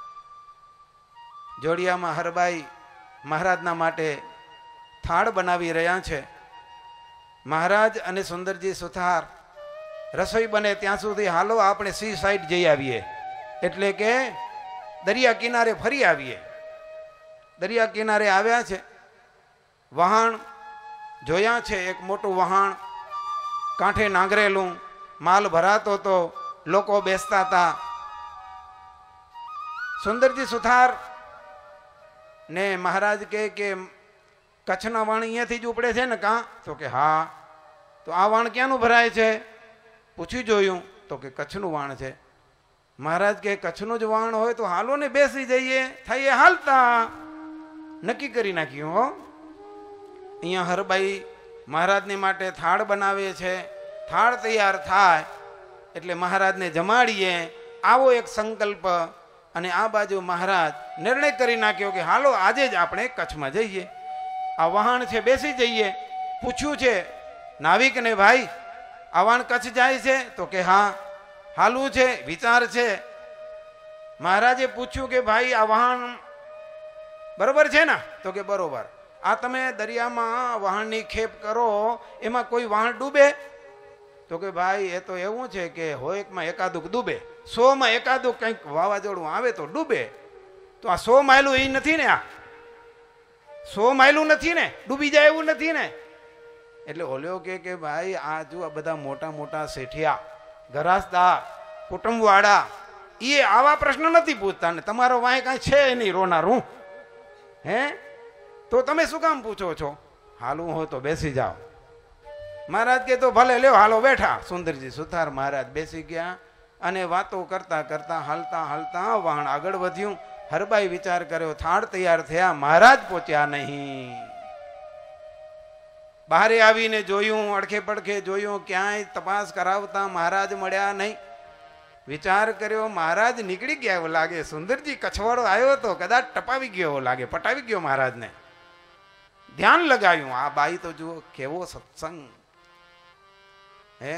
જોડિયામાં હરબાઈ મહારાજના માટે થાળ બનાવી રહ્યા છે. મહારાજ અને સુંદરજી સુથાર રસોઈ બને ત્યાં સુધી હાલો આપણે સી સાઈડ જઈ આવીએ, એટલે કે દરિયા કિનારે ફરી આવીએ. દરિયા કિનારે આવ્યા છે. વહાણ જોયા છે. એક મોટું વહાણ, કાંઠે નાંગરેલું, માલ ભરાતો તો, લોકો બેસતા હતા. સુંદરજી સુથાર ને મહારાજ કહે કે કચ્છના વાણ અહીંયાથી જ ઉપડે છે ને કાં? તો કે હા. તો આ વાણ ક્યાંનું ભરાય છે? પૂછી જોયું તો કે કચ્છનું વાણ છે. મહારાજ કે કચ્છનું જ વાણ હોય તો હાલો ને બેસી જઈએ. થઈએ હાલતા. નક્કી કરી નાખ્યું. હો અહીંયા હરબાઈ મહારાજની માટે થાળ બનાવે છે. થાળ તૈયાર થાય એટલે મહારાજને જમાડીએ, આવો એક સંકલ્પ. અને આ બાજુ મહારાજ નિર્ણય કરી નાખ્યો કે હાલો આજે જ આપણે કચ્છમાં જઈએ. આ વહાણ છે, બેસી જઈએ. પૂછ્યું છે નાવિકને, ભાઈ આ વહાણ કચ્છ જાય છે? તો કે હા. હાલવું છે, વિચાર છે. મહારાજે પૂછ્યું કે ભાઈ આ વહાણ બરોબર છે ને? તો કે બરોબર. આ તમે દરિયામાં વહાણની ખેપ કરો, એમાં કોઈ વહાણ ડૂબે? તો કે ભાઈ એ તો એવું છે કે હોયકમાં એકાદુક ડૂબે, સો માં એકાદુક કંઈક વાવાઝોડું આવે તો ડૂબે. તો આ સો માયલું એ નથી ને? આ સો માયલું નથી ને? ડૂબી જાય એવું નથી ને? એટલે ઓલ્યો કે કે ભાઈ આ જો બધા મોટા મોટા શેઠિયા, ઘરાસદાર, કુટુંબવાળા, એ આવા પ્રશ્ન નથી પૂછતા ને તમારો વાંય કાંઈ છે નહીં રોનારું. હે તો તમે શું કામ પૂછો છો? હાલું હોય તો બેસી જાઓ. મહારાજ કે તો ભલે લ્યો, હાલો બેઠા. સુંદરજી સુથાર મહારાજ બેસી ગયા અને વાતો કરતા કરતા હાલતા હાલતા વાહણ આગળ વધ્યું. હરબાઈ વિચાર કર્યો, થાળ તૈયાર થયા, મહારાજ પહોંચ્યા નહીં. બહારે આવીને જોયું, અડખે પડખે જોયું, ક્યાંય તપાસ કરાવતા મહારાજ મળ્યા નહીં. વિચાર કર્યો મહારાજ નીકળી ગયા એવું લાગે. સુંદરજી કચ્છવાળો આવ્યો તો કદાચ ટપાવી ગયો એવો લાગે, પટાવી ગયો મહારાજને. ધ્યાન લગાવ્યું. આ બાઈ તો જુઓ કેવો સત્સંગ, હે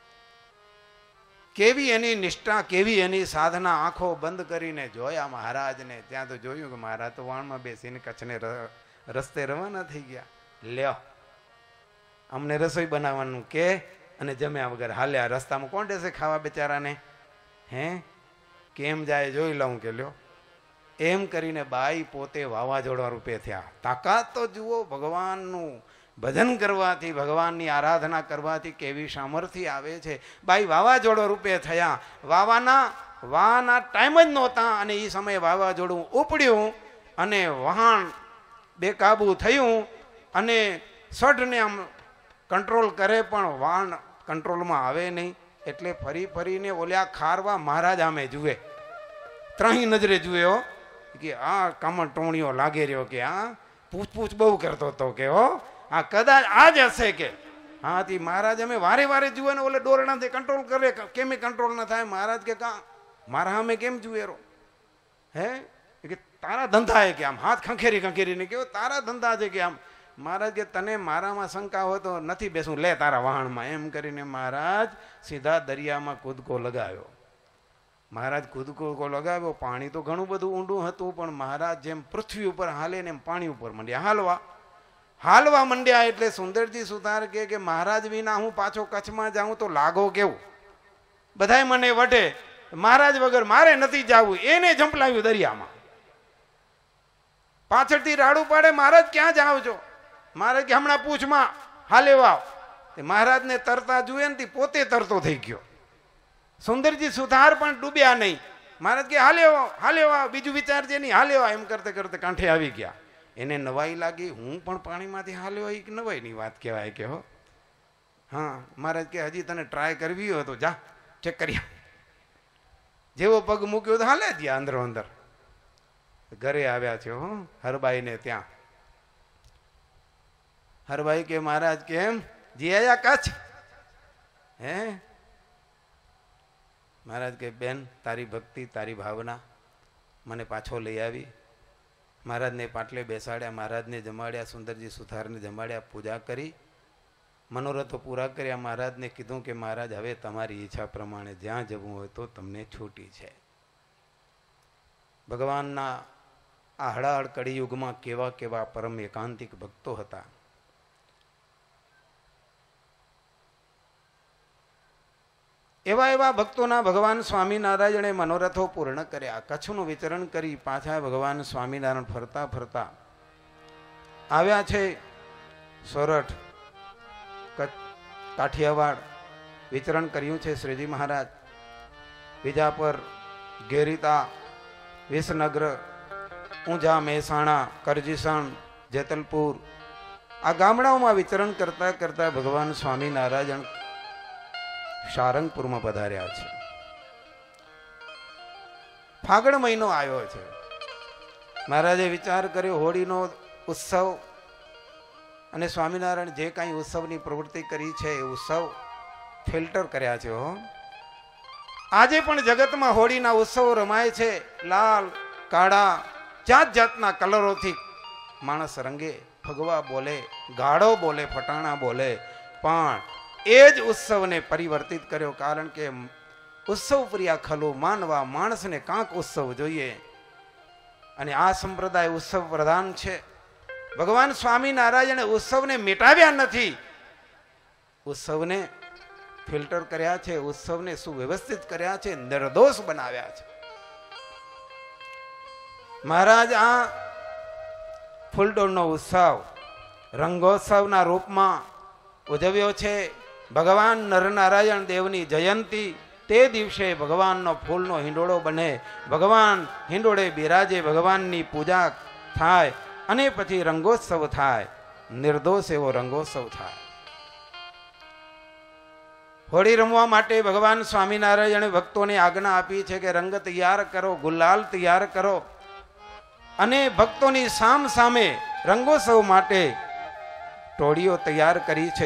કેવી એની નિષ્ઠા, કેવી એની સાધના. આંખો બંધ કરીને જોયા મહારાજને. ત્યાં તો જોયું કે મહારાજ તો વાણમાં બેસીને કચ્છને રસ્તે રવાના થઈ ગયા. લ્યો અમને રસોઈ બનાવવાનું કે અને જમ્યા વગર હાલ્યા. રસ્તામાં કોણ દેશે ખાવા બિચારાને? હે કેમ જાય જોઈ લઉં કે લ્યો. એમ કરીને બાઈ પોતે વાવાઝોડા રૂપે થયા. તાકાત તો જુઓ, ભગવાનનું ભજન કરવાથી, ભગવાનની આરાધના કરવાથી કેવી સામર્થ્ય આવે છે. બાઈ વાવાઝોડો રૂપે થયા. વાવાના વાના ટાઈમ જ નહોતા અને એ સમયે વાવાઝોડું ઉપડ્યું અને વહાણ બેકાબુ થયું અને સઢને આમ કંટ્રોલ કરે પણ વાહન કંટ્રોલમાં આવે નહીં. એટલે ફરી ફરીને ઓલ્યા ખારવા મહારાજ આમે જુએ, ત્રહી નજરે જુએ હો કે આ કામણ ટોણીઓ લાગે રહ્યો, કે આ પૂછપૂછ બહુ કરતો હતો કે હો આ કદાચ આ જ હશે કે. હા થી મહારાજ અમે વારે વારે જુએ ને ઓલે દોરડાથી કંટ્રોલ કરે, કેમ કંટ્રોલ ન થાય? મહારાજ કે કા મારા સામે કેમ જુએ રો? હે કે તારા ધંધા હે કે આમ હાથ ખંખેરી ખંખેરીને કેવો તારા ધંધા છે કે આમ. મહારાજ કે તને મારામાં શંકા હોય તો નથી બેસું, લે તારા વાહણમાં. એમ કરીને મહારાજ સીધા દરિયામાં કૂદકો લગાવ્યો. મહારાજ કૂદકો લગાવ્યો. પાણી તો ઘણું બધું ઊંડું હતું, પણ મહારાજ જેમ પૃથ્વી ઉપર હાલે ને એમ પાણી ઉપર મંડ્યા હાલવા. હાલવા મંડ્યા એટલે સુંદરજી સુતાર કે કે મહારાજ વિના હું પાછો કચ્છમાં જાઉં તો લાગો કેવું? બધાય મને વટે, મહારાજ વગર મારે નથી જવું. એને ઝંપલાવ્યું દરિયામાં. પાછળથી રાડું પાડે, મહારાજ ક્યાં જાઓ છો? મહારાજ કે હમણાં પૂછમાં હાલે વાવ. મહારાજને તરતા જુએ ને પોતે તરતો થઈ ગયો. સુંદરજી સુથાર પણ ડૂબ્યા નહીં. મહારાજ કે હાલે વાવ હાલે વાવ, બીજું વિચારજે નહીં, હાલે વાવ. એમ કરતે કરતે કાંઠે આવી ગયા. એને નવાઈ લાગી, હું પણ પાણીમાંથી હાલ્યો, એ નવાઈની વાત કહેવાય કે હો. હા, મહારાજ કે હજી તને ટ્રાય કરવી હોય તો જા ચેક કરી. જેવો પગ મૂક્યો તો હાલે ત્યાં અંદરો અંદર. ઘરે આવ્યા છે હો હરબાઈને ત્યાં. હરબાઈ કે મહારાજ કેમ જી આયા કચ્છ? હે મહારાજ કે બેન તારી ભક્તિ તારી ભાવના મને પાછો લઈ આવી. મહારાજને પાટલે બેસાડ્યા, મહારાજને જમાડ્યા, સુંદરજી સુથારને જમાડ્યા, પૂજા કરી, મનોરથો પૂરા કર્યા. મહારાજને કીધું કે મહારાજ હવે તમારી ઈચ્છા પ્રમાણે જ્યાં જવું હોય તો તમને છૂટી છે. ભગવાનના આ હળાહળ કળિયુગમાં કેવા કેવા પરમ એકાંતિક ભક્તો હતા. એવા એવા ભક્તોના ભગવાન સ્વામિનારાયણે મનોરથો પૂર્ણ કર્યા. કચ્છનું વિચરણ કરી પાછા ભગવાન સ્વામિનારાયણ ફરતા ફરતા આવ્યા છે સોરઠ, કાઠિયાવાડ વિચરણ કર્યું છે શ્રીજી મહારાજ. વિજાપર, ગેરીતા, વિસનગર, ઊંઝા, મહેસાણા, કરજીસણ, જેતલપુર આ ગામડાઓમાં વિચરણ કરતા કરતા ભગવાન સ્વામિનારાયણ સારંગપુરમાં પધાર્યા છે. ફાગણ મહિનો આવ્યો છે. મહારાજે વિચાર કર્યો હોળીનો ઉત્સવ અને સ્વામિનારાયણ જે કાંઈ ઉત્સવની પ્રવૃત્તિ કરી છે એ ઉત્સવ ફિલ્ટર કર્યા છે હો. આજે પણ જગતમાં હોળીના ઉત્સવો રમાય છે. લાલ, કાળા, જાત જાતના કલરોથી માણસ રંગે, ફગવા બોલે, ગાળો બોલે, ફટાણા બોલે, પણ એ જ ઉત્સવને પરિવર્તિત કર્યો. કારણ કે ઉત્સવ પ્રિયા ખલું માનવા માણસને કાંક ઉત્સવ જોઈએ, અને આ સંપ્રદાય ઉત્સવ પ્રધાન છે. ભગવાન સ્વામિનારાયણે ઉત્સવને મિટાવ્યા નથી, ઉત્સવને ફિલ્ટર કર્યા છે, ઉત્સવને સુવ્યવસ્થિત કર્યા છે, નિર્દોષ બનાવ્યા છે. મહારાજ આ ફૂલડોળનો ઉત્સવ રંગોત્સવના રૂપમાં ઉજવ્યો છે. ભગવાન નરનારાયણ દેવની જયંતી, તે દિવસે ભગવાનનો ફૂલનો હિંડોળો બને, ભગવાન હિંડોળે બિરાજે, ભગવાનની પૂજા થાય અને પછી રંગોત્સવ થાય. નિર્દોષ એવો રંગોત્સવ થાય. હોળી રમવા માટે ભગવાન સ્વામિનારાયણે ભક્તોને આજ્ઞા આપી છે કે રંગ તૈયાર કરો, ગુલાલ તૈયાર કરો, અને ભક્તોની સામ સામે રંગોત્સવ માટે ટોળીઓ તૈયાર કરી છે.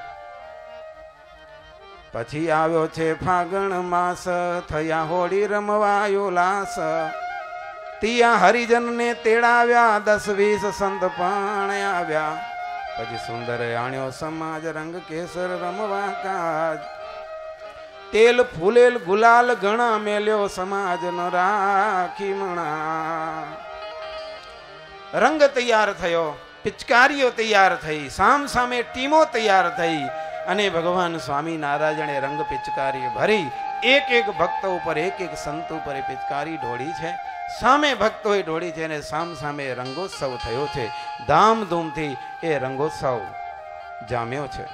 પછી આવ્યો છે ફાગણ માસ, થયા હોળી રમવાયો લાસ. તિયા હરિજનને તેડાવ્યા, દસ વીસ સંત પણ આવ્યા. પછી સુંદર આણ્યો સમાજ, રંગ કેસર રમવા કાજ. તેલ ફૂલેલ ગુલાલ ઘણા, મેલ્યો સમાજ ન રાખી મણા. રંગ તૈયાર થયો, પિચકારીઓ તૈયાર થઈ, સામ સામે ટીમો તૈયાર થઈ, અને ભગવાન સ્વામિનારાયણે રંગ પિચકારી ભરી એક એક ભક્ત ઉપર, એક એક સંત ઉપર પિચકારી ઢોળી છે. સામે ભક્તોએ ઢોળી છે, અને સામ સામે રંગોત્સવ થયો છે. ધામધૂમથી એ રંગોત્સવ જામ્યો છે.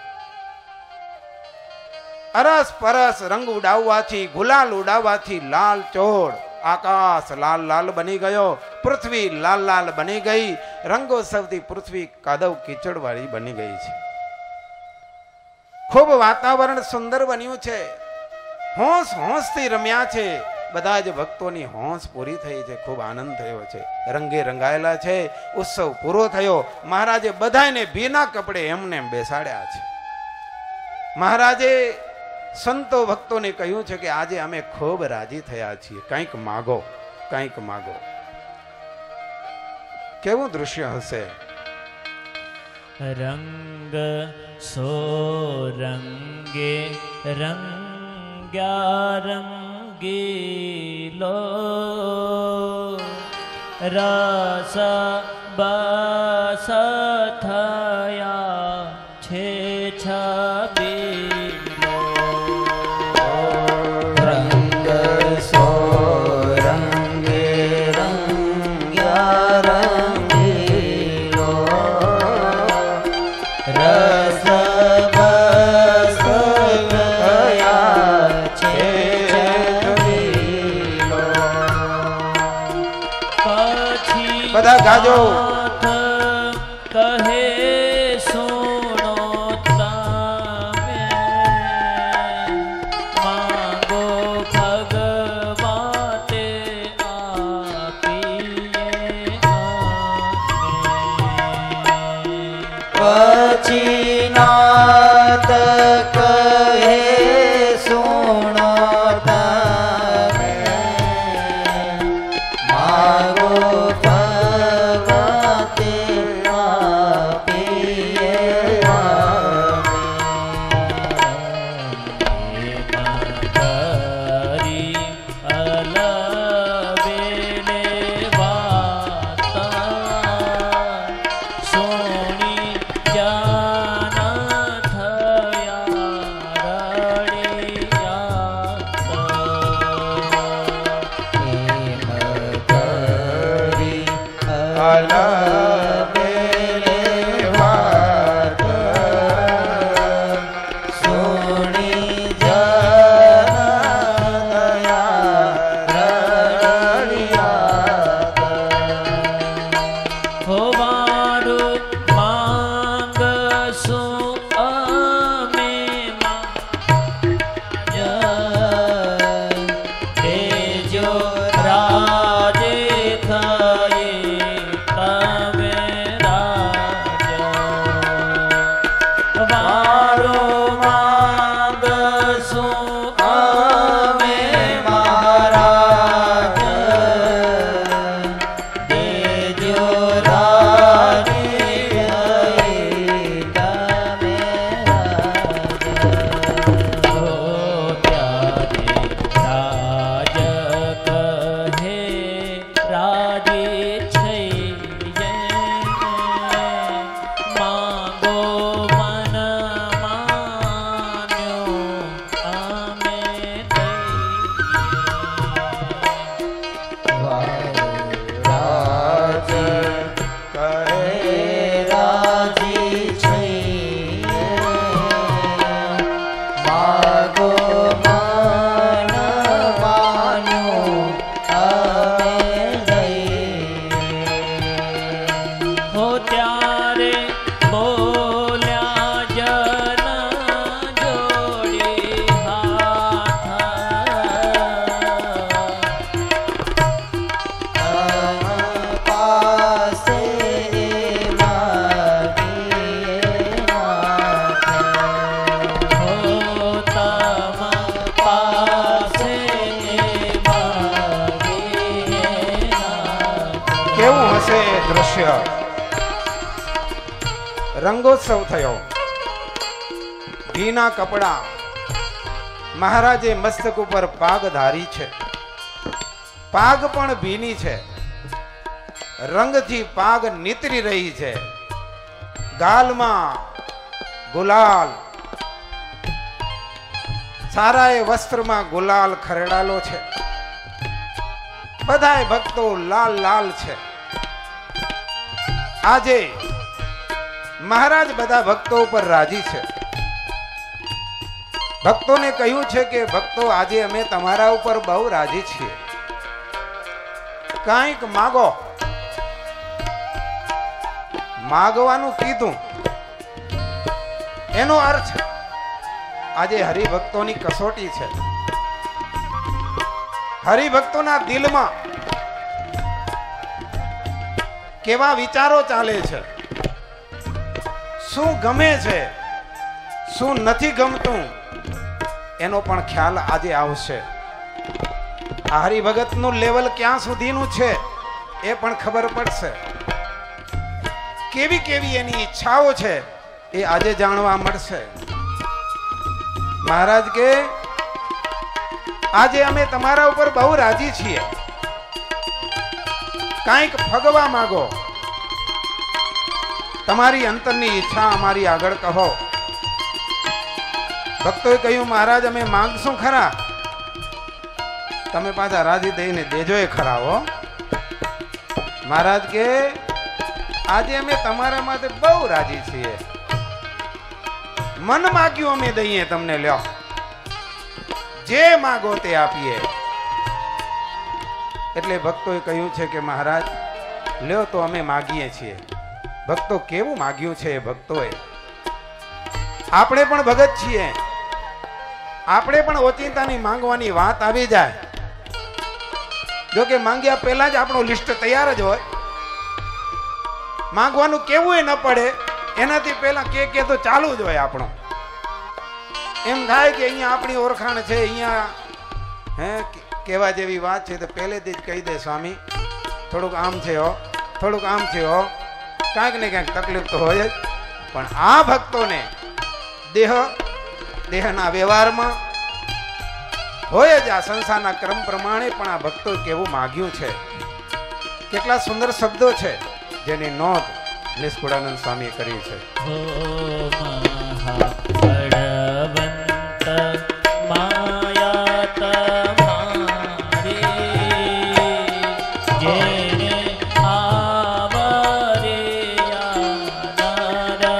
અરસ પરસ રંગ ઉડાવવાથી, ગુલાલ ઉડાવવાથી લાલ ચોળ આકાશ લાલ લાલ બની ગયો, પૃથ્વી લાલ લાલ બની ગઈ. રંગોત્સવથી પૃથ્વી કાદવ કીચડ વાળી બની ગઈ છે. ખૂબ વાતાવરણ સુંદર બન્યું છે. હોંશ હોંશ થી રમ્યા છે. બધા જ ભક્તોની હોંશ પૂરી થઈ છે. ખૂબ આનંદ થયો છે. રંગે રંગાયેલા છે. ઉત્સવ પૂરો થયો. મહારાજે બધાને ભીના કપડે એમને એમ બેસાડ્યા છે. મહારાજે સંતો ભક્તોને કહ્યું છે કે આજે અમે ખૂબ રાજી થયા છીએ, કંઈક માગો, કંઈક માગો. કેવું દૃશ્ય હશે! રંગ સો રંગે રંગ્યા રંગ ગીલો રસ બસ થયા છે છબીલો રંગ સો રંગે રંગ્યા રંગીલો રસ બસ થયા છે છબીલો પછી બધા ગાજો કહે સુનો તમે માંગો ભગવાન તે આપીએ પછી નાત કહે સુનો તમે માગો ભગવતે આપીએ કરી અલબેલે વાતા સોણી જાન થયા અલબેલે વાત સોણી જનયા રળિયા હો મારું માંગશું અમે દેજો રાજે થયે તમે રાજા મારો માંગશું અમે મહારાજ દેજો રાજી તમે રાજ કહે રાજી છીએ માગો મન માન્યું અમે દઈએ હો ત્યારે બોલ્યા જન જોડી હાથ પાસે માગીએ નાથ હો તમ પાસે માગીએ નાથ. કેવું હશે એ દ્રશ્ય રંગોત્સવ થયો ઘીના કપડા મહારાજે મસ્તક ઉપર પાગ ધારી છે પાગ પણ ભીની છે રંગથી પાગ નીતરી રહી છે ગાલમાં ગુલાલ સારા એ વસ્ત્રમાં ગુલાલ ખરડાલો છે બધાય ભક્તો લાલ લાલ છે આજે મહારાજ બધા ભક્તો ઉપર રાજી છે ભક્તોને કહ્યું છે કે ભક્તો આજે અમે તમારા ઉપર બહુ રાજી છીએ કાંઈક માગો માગવાનું કીધું એનો અર્થ આજે હરિભક્તોની કસોટી છે હરિભક્તોના દિલમાં કેવા વિચારો ચાલે છે શું ગમે છે શું નથી ગમતું એનો પણ ખ્યાલ આજે આવશે આ હરિભગતનું લેવલ ક્યાં સુધીનું છે એ પણ ખબર પડશે કેવી કેવી એની ઈચ્છાઓ છે એ આજે જાણવા મળશે મહારાજ કે આજે અમે તમારા ઉપર બહુ રાજી છીએ, કાંઈક ફગવા માંગો, તમારી અંતરની ઈચ્છા અમારી આગળ કહો. ભક્તોએ કહ્યું મહારાજ અમે માંગશું ખરા, તમે પાછા રાજી દઈને દેજો એ ખરા હો. મહારાજ કે આજે અમે તમારા માટે બહુ રાજી છીએ, મન માગ્યું અમે દઈએ તમને, લ્યો જે માગો તે આપીએ. એટલે ભક્તોએ કહ્યું છે કે મહારાજ લ્યો તો અમે માગીએ છીએ. ભક્તો કેવું માગ્યું છે ભક્તોએ. આપણે પણ ભગત છીએ, આપણે પણ ઓચિંતાની માંગવાની વાત આવી જાય, જો કે માંગ્યા પહેલા જ આપણું લિસ્ટ તૈયાર જ હોય. માંગવાનું કેવું એ ન પડે એનાથી પહેલા કે કે તો ચાલુ જ હોય આપણું. એમ થાય કે અહીંયા આપણી ઓળખાણ છે, અહીંયા હે કહેવા જેવી વાત છે તો પહેલેથી જ કહી દે સ્વામી થોડુંક આમ છે હો, થોડુંક આમ છે હો, કાંઈક ને કાંઈક તકલીફ તો હોય જ. પણ આ ભક્તોને દેહ દેહના વ્યવહારમાં હોય જ, આ સંસારના ક્રમ પ્રમાણે પણ આ ભક્તો કેવું માગ્યું છે. કેટલા સુંદર શબ્દો છે જેની નોંધ નિષ્કુળાનંદ સ્વામીએ કરી છે. હો મહાબળવંત માયા તમારી, જેને આવર્યા નર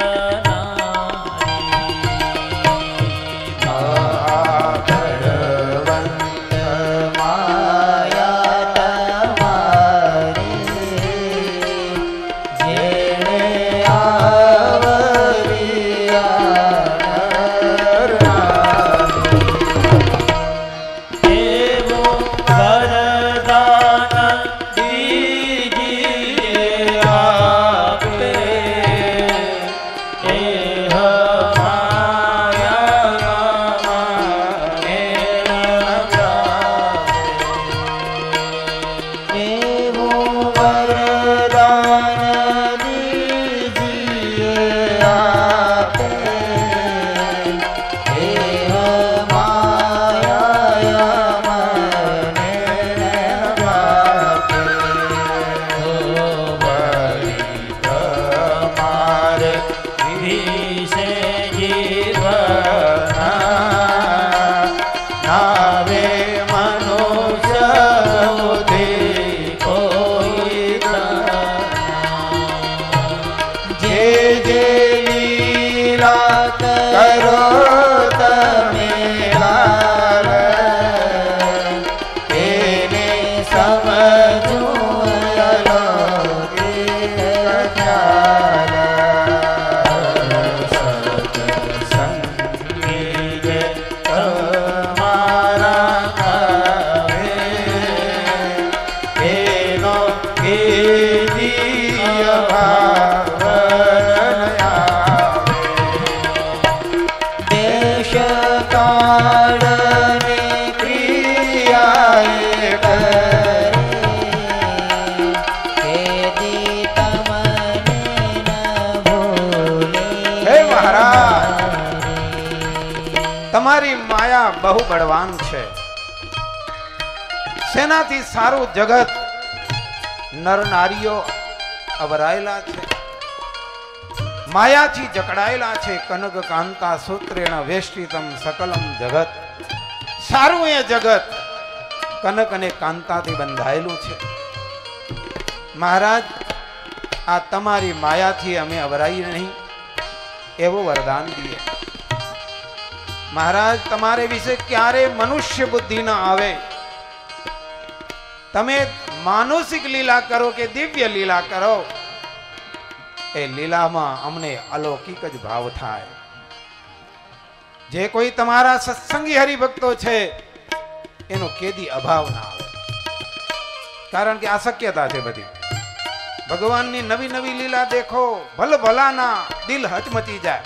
તમારી માયા બહુ બળવાન છે. સેનાથી સારું જગત નર નારીઓ અવરાયેલા છે, માયાથી જકડાયેલા છે. કનક કાંતા સૂત્રેણ વેષ્ટિતમ સકલમ જગત. સારું એ જગત કનક અને કાંતાથી બંધાયેલું છે. મહારાજ આ તમારી માયાથી અમે અવરાઈએ નહીં એવું વરદાન દઈએ. મહારાજ તમારે વિશે ક્યારે મનુષ્ય બુદ્ધિ ના આવે. તમે માનસિક લીલા કરો કે દિવ્ય લીલા કરો, એ લીલામાં અમને અલૌકિક જ ભાવ થાય. જે કોઈ તમારા સત્સંગી હરિભક્તો છે એનો કેદી અભાવ ના આવે, કારણ કે અશક્યતા છે બધી. ભગવાનની નવી નવી લીલા દેખો, ભલ ભલાના દિલ હચમચી જાય.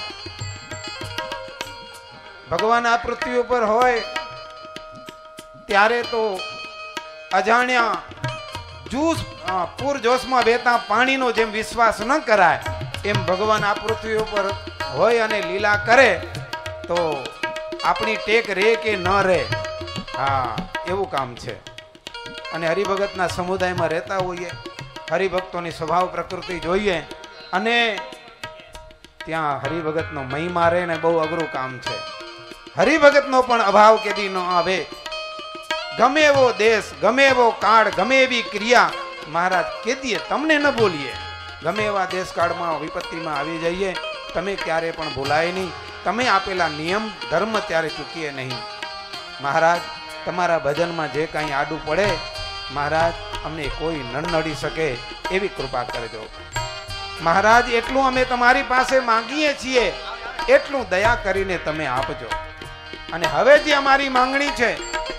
ભગવાન આ પૃથ્વી ઉપર હોય ત્યારે તો અજાણ્યા જૂસ પૂર જોશમાં વહેતા પાણીનો જેમ વિશ્વાસ ન કરાય, એમ ભગવાન આ પૃથ્વી ઉપર હોય અને લીલા કરે તો આપણી ટેક રે કે ન રે હા, એવું કામ છે. અને હરિભગતના સમુદાયમાં રહેતા હોઈએ, હરિભક્તોની સ્વભાવ પ્રકૃતિ જોઈએ, અને ત્યાં હરિભગતનો મહિમા રહે ને બહુ અઘરું કામ છે. હરિભગતનો પણ અભાવ કેદી ન આવે. ગમે એવો દેશ, ગમે એવો કાળ, ગમે એવી ક્રિયા, મહારાજ કેદીએ તમને ન બોલીએ. ગમે એવા દેશ કાળમાં વિપત્તિમાં આવી જઈએ, તમે ક્યારે પણ ભૂલાય નહીં. તમે આપેલા નિયમ ધર્મ ત્યારે ચૂકીએ નહીં. મહારાજ તમારા ભજનમાં જે કાંઈ આડું પડે, મહારાજ અમને કોઈ ન નડી શકે એવી કૃપા કરજો. મહારાજ એટલું અમે તમારી પાસે માંગીએ છીએ, એટલું દયા કરીને તમે આપજો. અને હવે જે અમારી માંગણી છે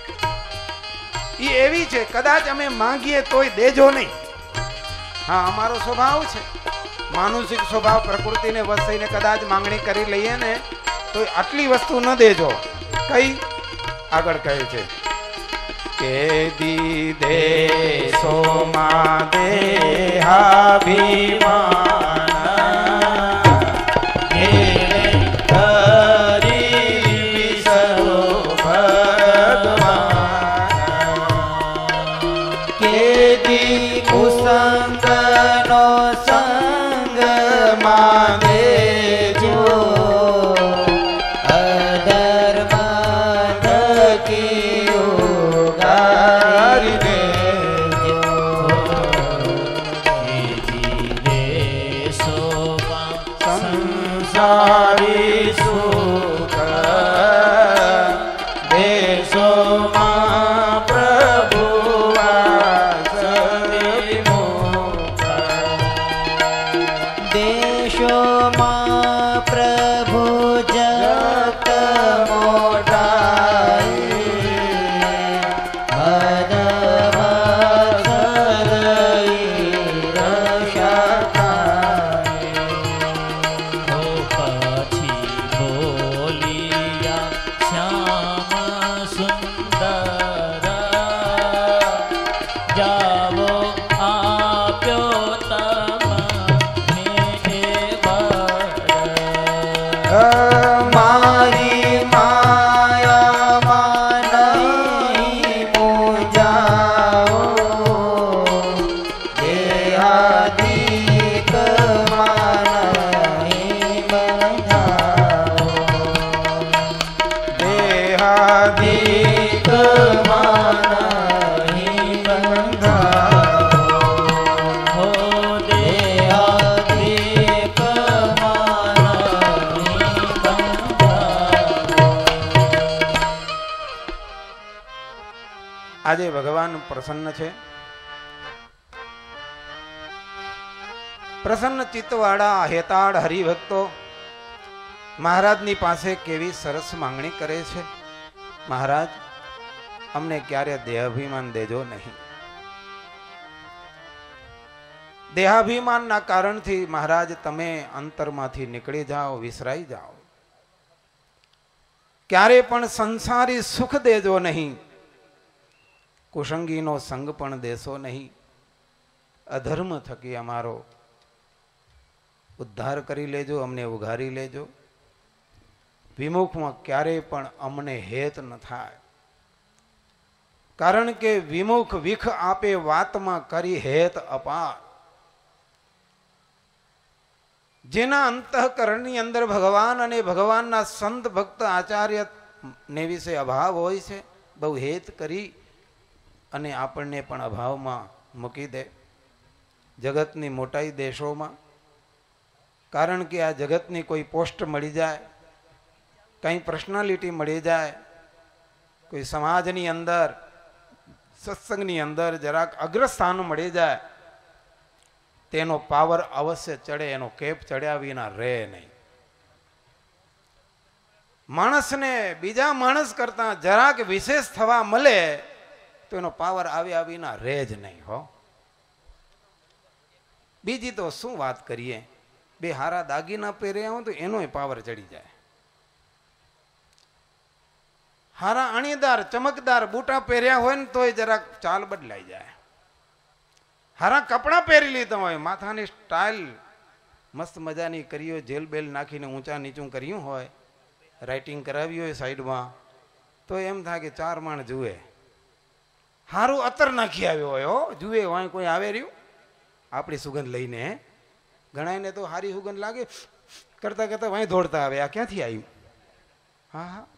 એ એવી છે, કદાચ અમે માંગીએ તોય દેજો નહીં. હા, અમારો સ્વભાવ છે, માનુષિક સ્વભાવ, પ્રકૃતિને વસાઈને કદાચ માંગણી કરી લઈએ ને તો આટલી વસ્તુ ન દેજો. કઈ આગળ કહે છે કે દીદેશો માં દેહાભિમાન કુસંગનો સંગ માંગે જો અધર્મ ધકીયો ગારી દેજો સંસારી સુખ દેશોમાં પ્રભુ દેશોમાં પ્રભુ જગત મોટાઈ મદમત્સરઈ રક્ષાય પછી બોલિયા શ્યામ સુંદર જાવો આપ્યો મારી માયામાં નહીં મૂંઝાઓ દેહાદિકમાં નહીં બંધાઓ દેહાદિકમાં નહીં બંધાઓ હો આજે ભગવાન પ્રસન્ન છે. પ્રસન્ન ચિત્તવાળા હેતાળ હરિભક્તો મહારાજની પાસે કેવી સરસ માંગણી કરે છે. મહારાજ અમને ક્યારે દેહાભિમાન દેજો નહીં. દેહાભિમાનના કારણથી મહારાજ તમે અંતરમાંથી નીકળી જાઓ, વિસરાઈ જાઓ. ક્યારે પણ સંસારી સુખ દેજો નહીં. કુસંગીનો સંગ પણ દેશો નહીં. અધર્મ થકી અમારો ઉદ્ધાર કરી લેજો, અમને ઉઘારી લેજો. વિમુખમાં ક્યારેય પણ અમને હેત ન થાય. કારણ કે વિમુખ વિખ આપે વાતમાં કરી હેત અપાર. જેના અંતઃકરણની અંદર ભગવાન અને ભગવાનના સંત ભક્ત આચાર્ય ને વિશે અભાવ હોય છે, બહુ હેત કરી અને આપણને પણ અભાવમાં મૂકી દે. જગતની મોટાઈ દેશોમાં, કારણ કે આ જગતની કોઈ પોસ્ટ મળી જાય, કંઈ પર્સનાલિટી મળી જાય, કોઈ સમાજની અંદર સત્સંગની અંદર જરાક અગ્રસ્થાન મળી જાય, તેનો પાવર અવશ્ય ચડે, એનો કેપ ચડ્યા વિના રહે નહીં. માણસને બીજા માણસ કરતા જરાક વિશેષ થવા મળે તો એનો પાવર આવ્યા વિના રહે જ નહીં. હો, બીજી તો શું વાત કરીએ, બે હારા દાગીના પહેર્યા હોય તો એનોય પાવર ચડી જાય. હારા અણીદાર ચમકદાર બૂટા પહેર્યા હોય ને તોય જરાક ચાલ બદલાઈ જાય. હારા કપડાં પહેરી લીધા હોય, માથાની સ્ટાઇલ મસ્ત મજાની કરી હોય, જેલ બેલ નાખીને ઊંચા નીચું કર્યું હોય, રાઇટિંગ કરાવી હોય સાઈડમાં, તો એમ થાય કે ચાર માણ જુએ, હારું અત્તર નાખી આવ્યો હોય હો, જુએ વાંય કોઈ આવે રહ્યું આપણી સુગંધ લઈને. ઘણાને તો હારી સુગંધ લાગે કરતા કરતા વાંય દોડતા આવે, આ ક્યાંથી આવ્યું? હા હા,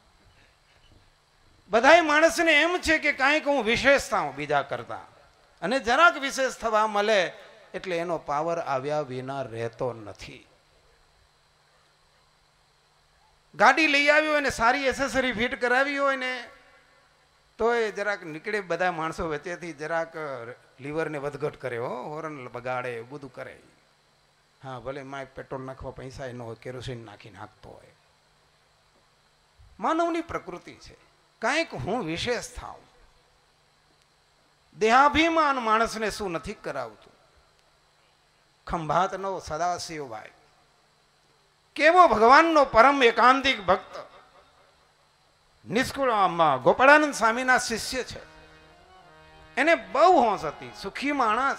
બધાય માણસને એમ છે કે કાંઈક હું વિશેષતા બીજા કરતા, અને જરાક વિશેષ થવા મળે એટલે એનો પાવર આવ્યા વિના રહેતો નથી. ગાડી લઈ આવી હોય ને સારી એસેસરી ફિટ કરાવી હોય ને તો એ જરાક નીકળે, બધા માણસો વચ્ચેથી જરાક લીવરને વધઘટ કરે, હો હોરન બગાડે, બધું કરે. હા ભલે માય પેટ્રોલ નાખવા પૈસા ન હોય, કેરોસીન નાખી નાખતો હોય. માનવની પ્રકૃતિ છે, કાંઈક હું વિશેષ થાઉં. દેહાભિમાન માણસને શું નથી કરાવતું? ખંભાતનો સદાશિવભાઈ કેવો ભગવાનનો પરમ એકાંતિક ભક્ત, નિષ્કુળ ગોપાળાનંદ સ્વામીના શિષ્ય છે. એને બહુ હોશ હતી, સુખી માણસ.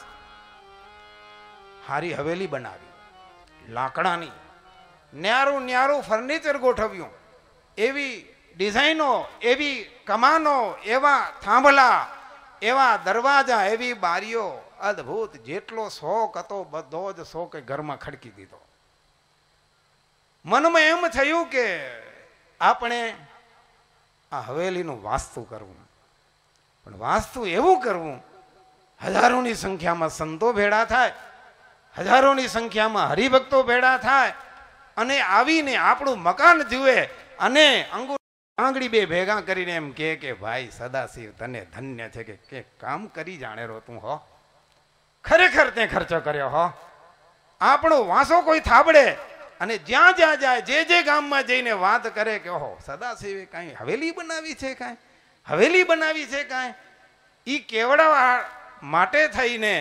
હારી હવેલી બનાવી લાકડાની, ન્યારું ન્યારું ફર્નિચર ગોઠવ્યું, એવી ડિઝાઇનો, એવી કમાનો, એવા થાંભલા, એવા દરવાજા, એવી બારીઓ, અદ્ભુત. જેટલો શોખ હતો બધો જ શોખ ઘરમાં ખડકી દીધો. મનમાં એમ થયું કે આપણે આ હવેલીનું વાસ્તુ કરવું, પણ વાસ્તુ એવું કરવું હજારોની સંખ્યામાં સંતો ભેળા થાય, હજારોની સંખ્યામાં હરિભક્તો ભેળા થાય, અને આવીને આપણું મકાન જુએ અને અંગુ આંગળી બે ભેગા કરીને એમ કે કે ભાઈ સદાશિવ તને ધન્ય છે કે કે કામ કરી જાણે રો તું, હો ખરેખર તે ખર્ચો કર્યો, હો આપણો વાંસો કોઈ થાબડે અને જ્યાં જ્યાં જાય, જે જે ગામમાં જઈને વાત કરે કે ઓહો સદાશિવે કાંઈ હવેલી બનાવી છે, કાંઈ હવેલી બનાવી છે, કાંઈ ઈ કેવડા માટે થઈને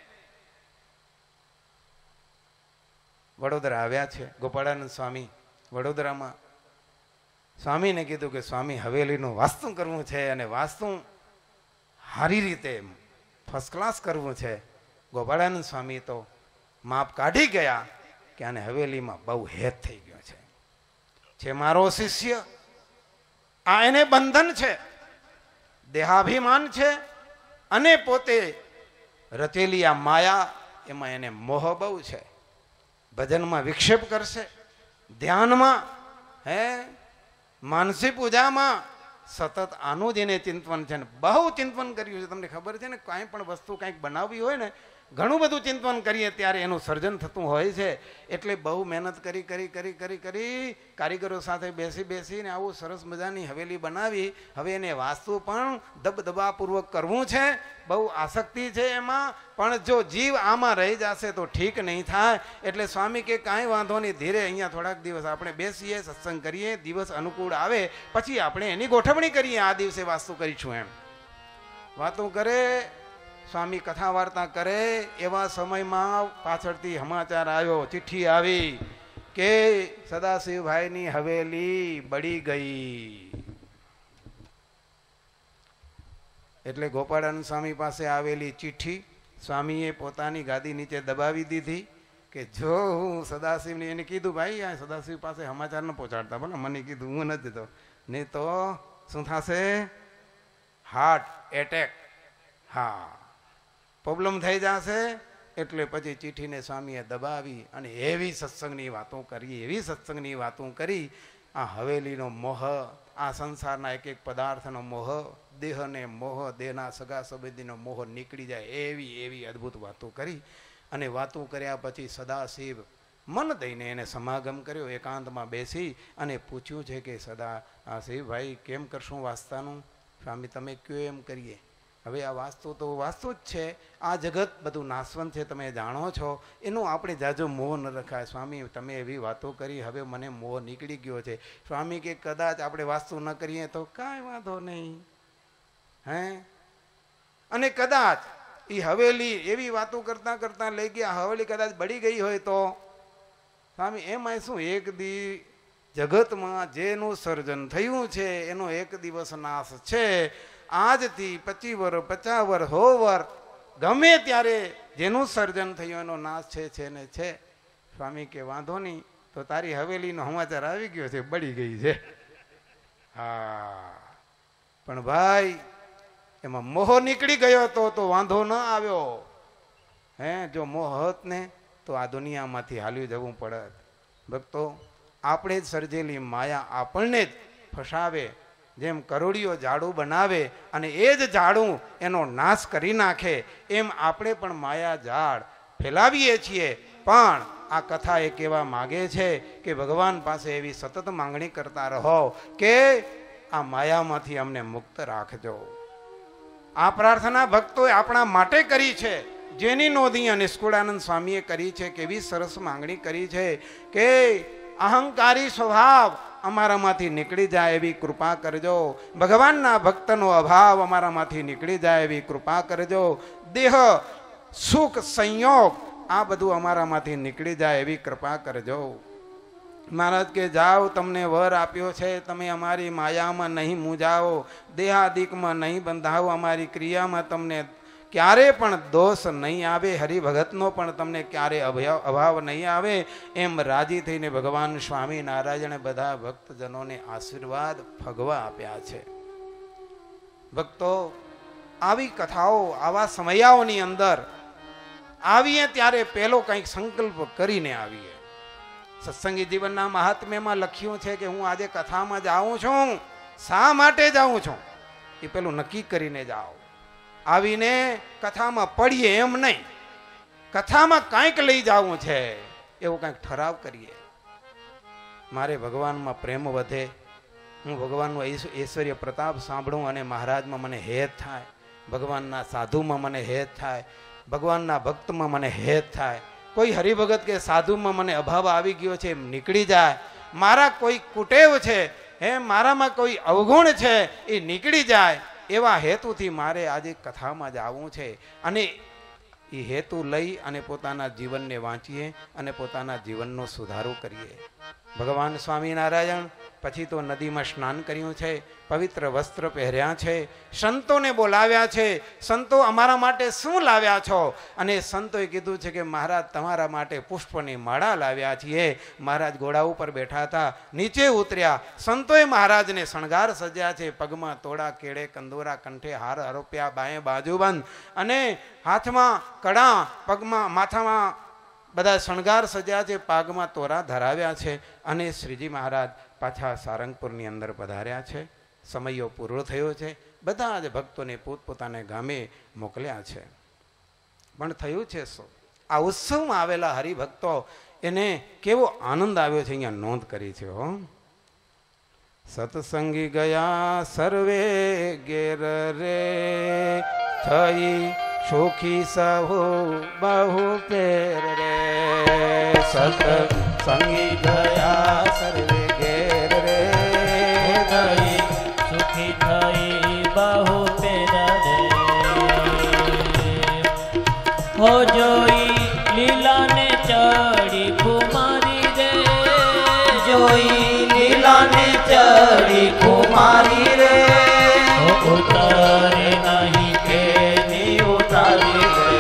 વડોદરા આવ્યા છે. ગોપાળાનંદ સ્વામી વડોદરામાં સ્વામીને કીધું કે સ્વામી હવેલીનું વાસ્તુ કરવું છે, અને વાસ્તુ સારી રીતે ફર્સ્ટ ક્લાસ કરવું છે. ગોપાળાનંદ સ્વામી તો માપ કાઢી ગયા કે આને હવેલીમાં બહુ હેત થઈ ગયો છે, છે મારો શિષ્ય, આ એને બંધન છે, દેહાભિમાન છે, અને પોતે રચેલી આ માયા એમાં એને મોહ બહુ છે. ભજનમાં વિક્ષેપ કરશે, ધ્યાનમાં, હે માનસી પૂજામાં સતત આનું જ એને ચિંતન છે ને બહુ ચિંતન કર્યું છે. તમને ખબર છે ને, કાંઈ પણ વસ્તુ કાંઈક બનાવવી હોય ને ઘણું બધું ચિંતન કરીએ ત્યારે એનું સર્જન થતું હોય છે. એટલે બહુ મહેનત કરી કરી કરી કરી કરી કારીગરો સાથે બેસી બેસીને આવું સરસ મજાની હવેલી બનાવી. હવે એને વાસ્તુ પણ દબદબાપૂર્વક કરવું છે, બહુ આસક્તિ છે એમાં, પણ જો જીવ આમાં રહી જશે તો ઠીક નહીં થાય. એટલે સ્વામી કે કાંઈ વાંધો નહીં, ધીરે અહીંયા થોડાક દિવસ આપણે બેસીએ, સત્સંગ કરીએ, દિવસ અનુકૂળ આવે પછી આપણે એની ગોઠવણી કરીએ, આ દિવસે વાસ્તુ કરીશું એમ વાતો કરે. સ્વામી કથા વાર્તા કરે એવા સમયમાં પાછળથી સમાચાર આવ્યો, ચિઠ્ઠી આવી કે સદાશિવભાઈની હવેલી બળી ગઈ. એટલે ગોપાળાનંદ સ્વામી પાસે આવેલી ચિઠ્ઠી સ્વામીએ પોતાની ગાદી નીચે દબાવી દીધી કે જો હું સદાશિવને એને કીધું ભાઈ આ સદાશિવ પાસે સમાચાર ન પહોંચાડતા, બોલો મને કીધું હું નથી તો નહીં તો શું થશે, હાર્ટ એટેક, હા પ્રોબ્લેમ થઈ જશે. એટલે પછી ચિઠ્ઠીને સ્વામીએ દબાવી અને એવી સત્સંગની વાતો કરી, એવી સત્સંગની વાતો કરી. આ હવેલીનો મોહ, આ સંસારના એક એક પદાર્થનો મોહ, દેહને મોહ, દેહના સગા સંબંધીનો મોહ નીકળી જાય એવી એવી અદ્ભુત વાતો કરી. અને વાતો કર્યા પછી સદાશિવ મન દઈને એને સમાગમ કર્યો, એકાંતમાં બેસી અને પૂછ્યું છે કે સદા આ શિવભાઈ કેમ કરશું વાસ્તાનું? સ્વામી તમે કયો એમ કરીએ. હવે આ વાસ્તુ તો વાસ્તુ જ છે, આ જગત બધું નાશવંત છે, તમે જાણો છો, એનું આપણે જાજો મોહ ન રખાય. સ્વામી તમે એવી વાતો કરી, હવે મને મોહ નીકળી ગયો છે. સ્વામી કે કદાચ આપણે વાસ્તુ ન કરીએ તો કાંઈ વાંધો નહીં, હે અને કદાચ એ હવેલી એવી વાતો કરતા કરતા લઈ ગયા, હવેલી કદાચ બળી ગઈ હોય તો સ્વામી એમાં શું, એક દી જગતમાં જેનું સર્જન થયું છે એનો એક દિવસ નાશ છે. આજથી પચીસ વર્ષ પચાસ વર્ષ સો વર્ષ ગમે ત્યારે જેનું સર્જન થયું એનો નાશ છે છે ને છે. સ્વામી કે વાંધો નહીં, તો તારી હવેલીનો સમાચાર આવી ગયો છે, બળી ગઈ છે. હા પણ ભાઈ એમાં મોહ નીકળી ગયો તો તો વાંધો ન આવ્યો. હે જો મોહ હોત ને તો આ દુનિયામાંથી હાલ્યું જવું પડત. ભક્તો, આપણે જ સર્જેલી માયા આપણને જ ફસાવે. જેમ કરોડિયો ઝાડું બનાવે અને એ જ ઝાડું એનો નાશ કરી નાખે, એમ આપણે પણ માયા ઝાડ ફેલાવીએ છીએ. પણ આ કથા એ કહેવા માગે છે કે ભગવાન પાસે એવી સતત માંગણી કરતા રહો કે આ માયામાંથી અમને મુક્ત રાખજો. આ પ્રાર્થના ભક્તોએ આપણા માટે કરી છે. જેની નોંધી અને નિષ્કુળાનંદ સ્વામીએ કરી છે. કેવી સરસ માંગણી કરી છે કે અહંકારી સ્વભાવ અમારામાંથી નીકળી જાય એવી કૃપા કરજો. ભગવાનના ભક્તનો અભાવ અમારામાંથી નીકળી જાય એવી કૃપા કરજો. દેહ સુખ સંયોગ આ બધું અમારામાંથી નીકળી જાય એવી કૃપા કરજો. મહારાજ કે જાઓ, તમને વર આપ્યો છે, તમે અમારી માયામાં નહીં મૂંઝાઓ, દેહાદિકમાં નહીં બંધાવો, અમારી ક્રિયામાં તમને ક્યારે પણ દોષ નહીં આવે, હરિભગતનો પણ તમને ક્યારે અભાવ નહીં આવે. એમ રાજી થઈને ભગવાન સ્વામિનારાયણે બધા ભક્તજનોને આશીર્વાદ ફગવા આપ્યા છે. ભક્તો, આવી કથાઓ આવા સમયાઓની અંદર આવીએ ત્યારે પહેલો કંઈક સંકલ્પ કરીને આવીએ. સત્સંગી જીવનના મહાત્મ્યમાં લખ્યું છે કે હું આજે કથામાં જાઉં છું, શા માટે જાઉં છું એ પેલું નક્કી કરીને જાઓ. આવીને કથામાં પડીએ એમ નહીં, કથામાં કાંઈક લઈ જવું છે એવો કાંઈક ઠરાવ કરીએ. મારે ભગવાનમાં પ્રેમ વધે, હું ભગવાનનું ઐશ્વર્ય પ્રતાપ સાંભળું અને મહારાજમાં મને હેત થાય, ભગવાનના સાધુમાં મને હેત થાય, ભગવાનના ભક્તમાં મને હેત થાય. કોઈ હરિભગત કે સાધુમાં મને અભાવ આવી ગયો છે એમ નીકળી જાય. મારા કોઈ કુટેવ છે, હે મારામાં કોઈ અવગુણ છે એ નીકળી જાય. એવા હેતુથી મારે આજે કથામાં જ આવવું છે. અને એ હેતુ લઈ અને પોતાના જીવનને વાંચીએ અને પોતાના જીવનનો સુધારો કરીએ. ભગવાન સ્વામિનારાયણ પછી તો નદીમાં સ્નાન કર્યું છે, પવિત્ર વસ્ત્ર પહેર્યા છે, સંતોને બોલાવ્યા છે. સંતો અમારા માટે શું લાવ્યા છો? અને સંતોએ કીધું છે કે મહારાજ તમારા માટે પુષ્પની માળા લાવ્યા છીએ. મહારાજ ઘોડા ઉપર બેઠા હતા, નીચે ઉતર્યા. સંતોએ મહારાજને શણગાર સજ્યા છે. પગમાં તોડા, કેળે કંદોરા, કંઠે હાર આરોપ્યા, બાએ બાજુબંધ અને હાથમાં કડા, પગમાં માથામાં બધા શણગાર સજ્યા છે, પાગમાં તોરા ધરાવ્યા છે. અને શ્રીજી મહારાજ પાછા સારંગપુરની અંદર પધાર્યા છે. સમયો પૂરો થયો છે. બધા જ ભક્તોને પોતપોતાને ગામે મોકલ્યા છે. પણ થયું છે શું? આ ઉત્સવમાં આવેલા હરિભક્તો એને કેવો આનંદ આવ્યો છે અહીંયા નોંધ કરી છે. હો, સત્સંગી ગયા સર્વે ગેર રે, થઈ સુખી સહુ બહુ પેર રે. સત્સંગી ગયા સર્વે ઘેર રે, થઈ સુખી થઈ બહુ પેર રે. હો જોઈ લીલાને ચડી કુમારી રે, જોઈ લીલાને ચડી કુમારી રે. ઉતરે નહીં કે ની ઉતારી રે,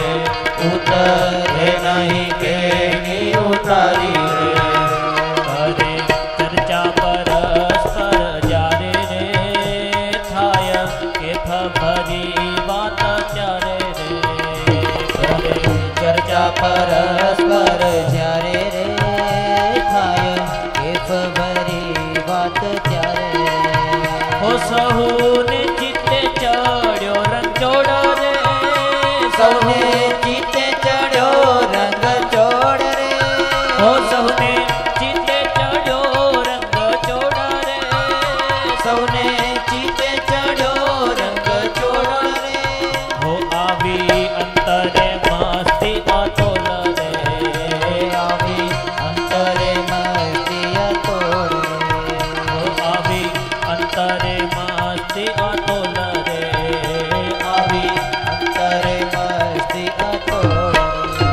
ઉતરે નહીં કે ની ઉતારી રે. અરે ચર્ચા પરસ્પર જ્યારે રે, થાય કે ભરી વાત ચારે રે. અરે ચર્ચા પરસ્પર જ્યારે રે, થાય કેફ ભરી વાત ત્યારે. હો સહુને ચિત્તે ચડ્યો રંગોડો રે, સૌને ચિત્તે ચડ્યો રંગ ચોડ રે. હો સૌને ચિત્તે ચડ્યો રંગ ચોડ રે. સૌને ચિત્તે ચડ્યો રંગ ચોડ રે. હો આવી અંતરે મસ્તી અતોલ રે, આવી અંતરે મસ્તી અતોલ રે. હો આવી અંતરે મસ્તી અતોલ રે. આવી અંતરે મસ્તી અતોલ રે.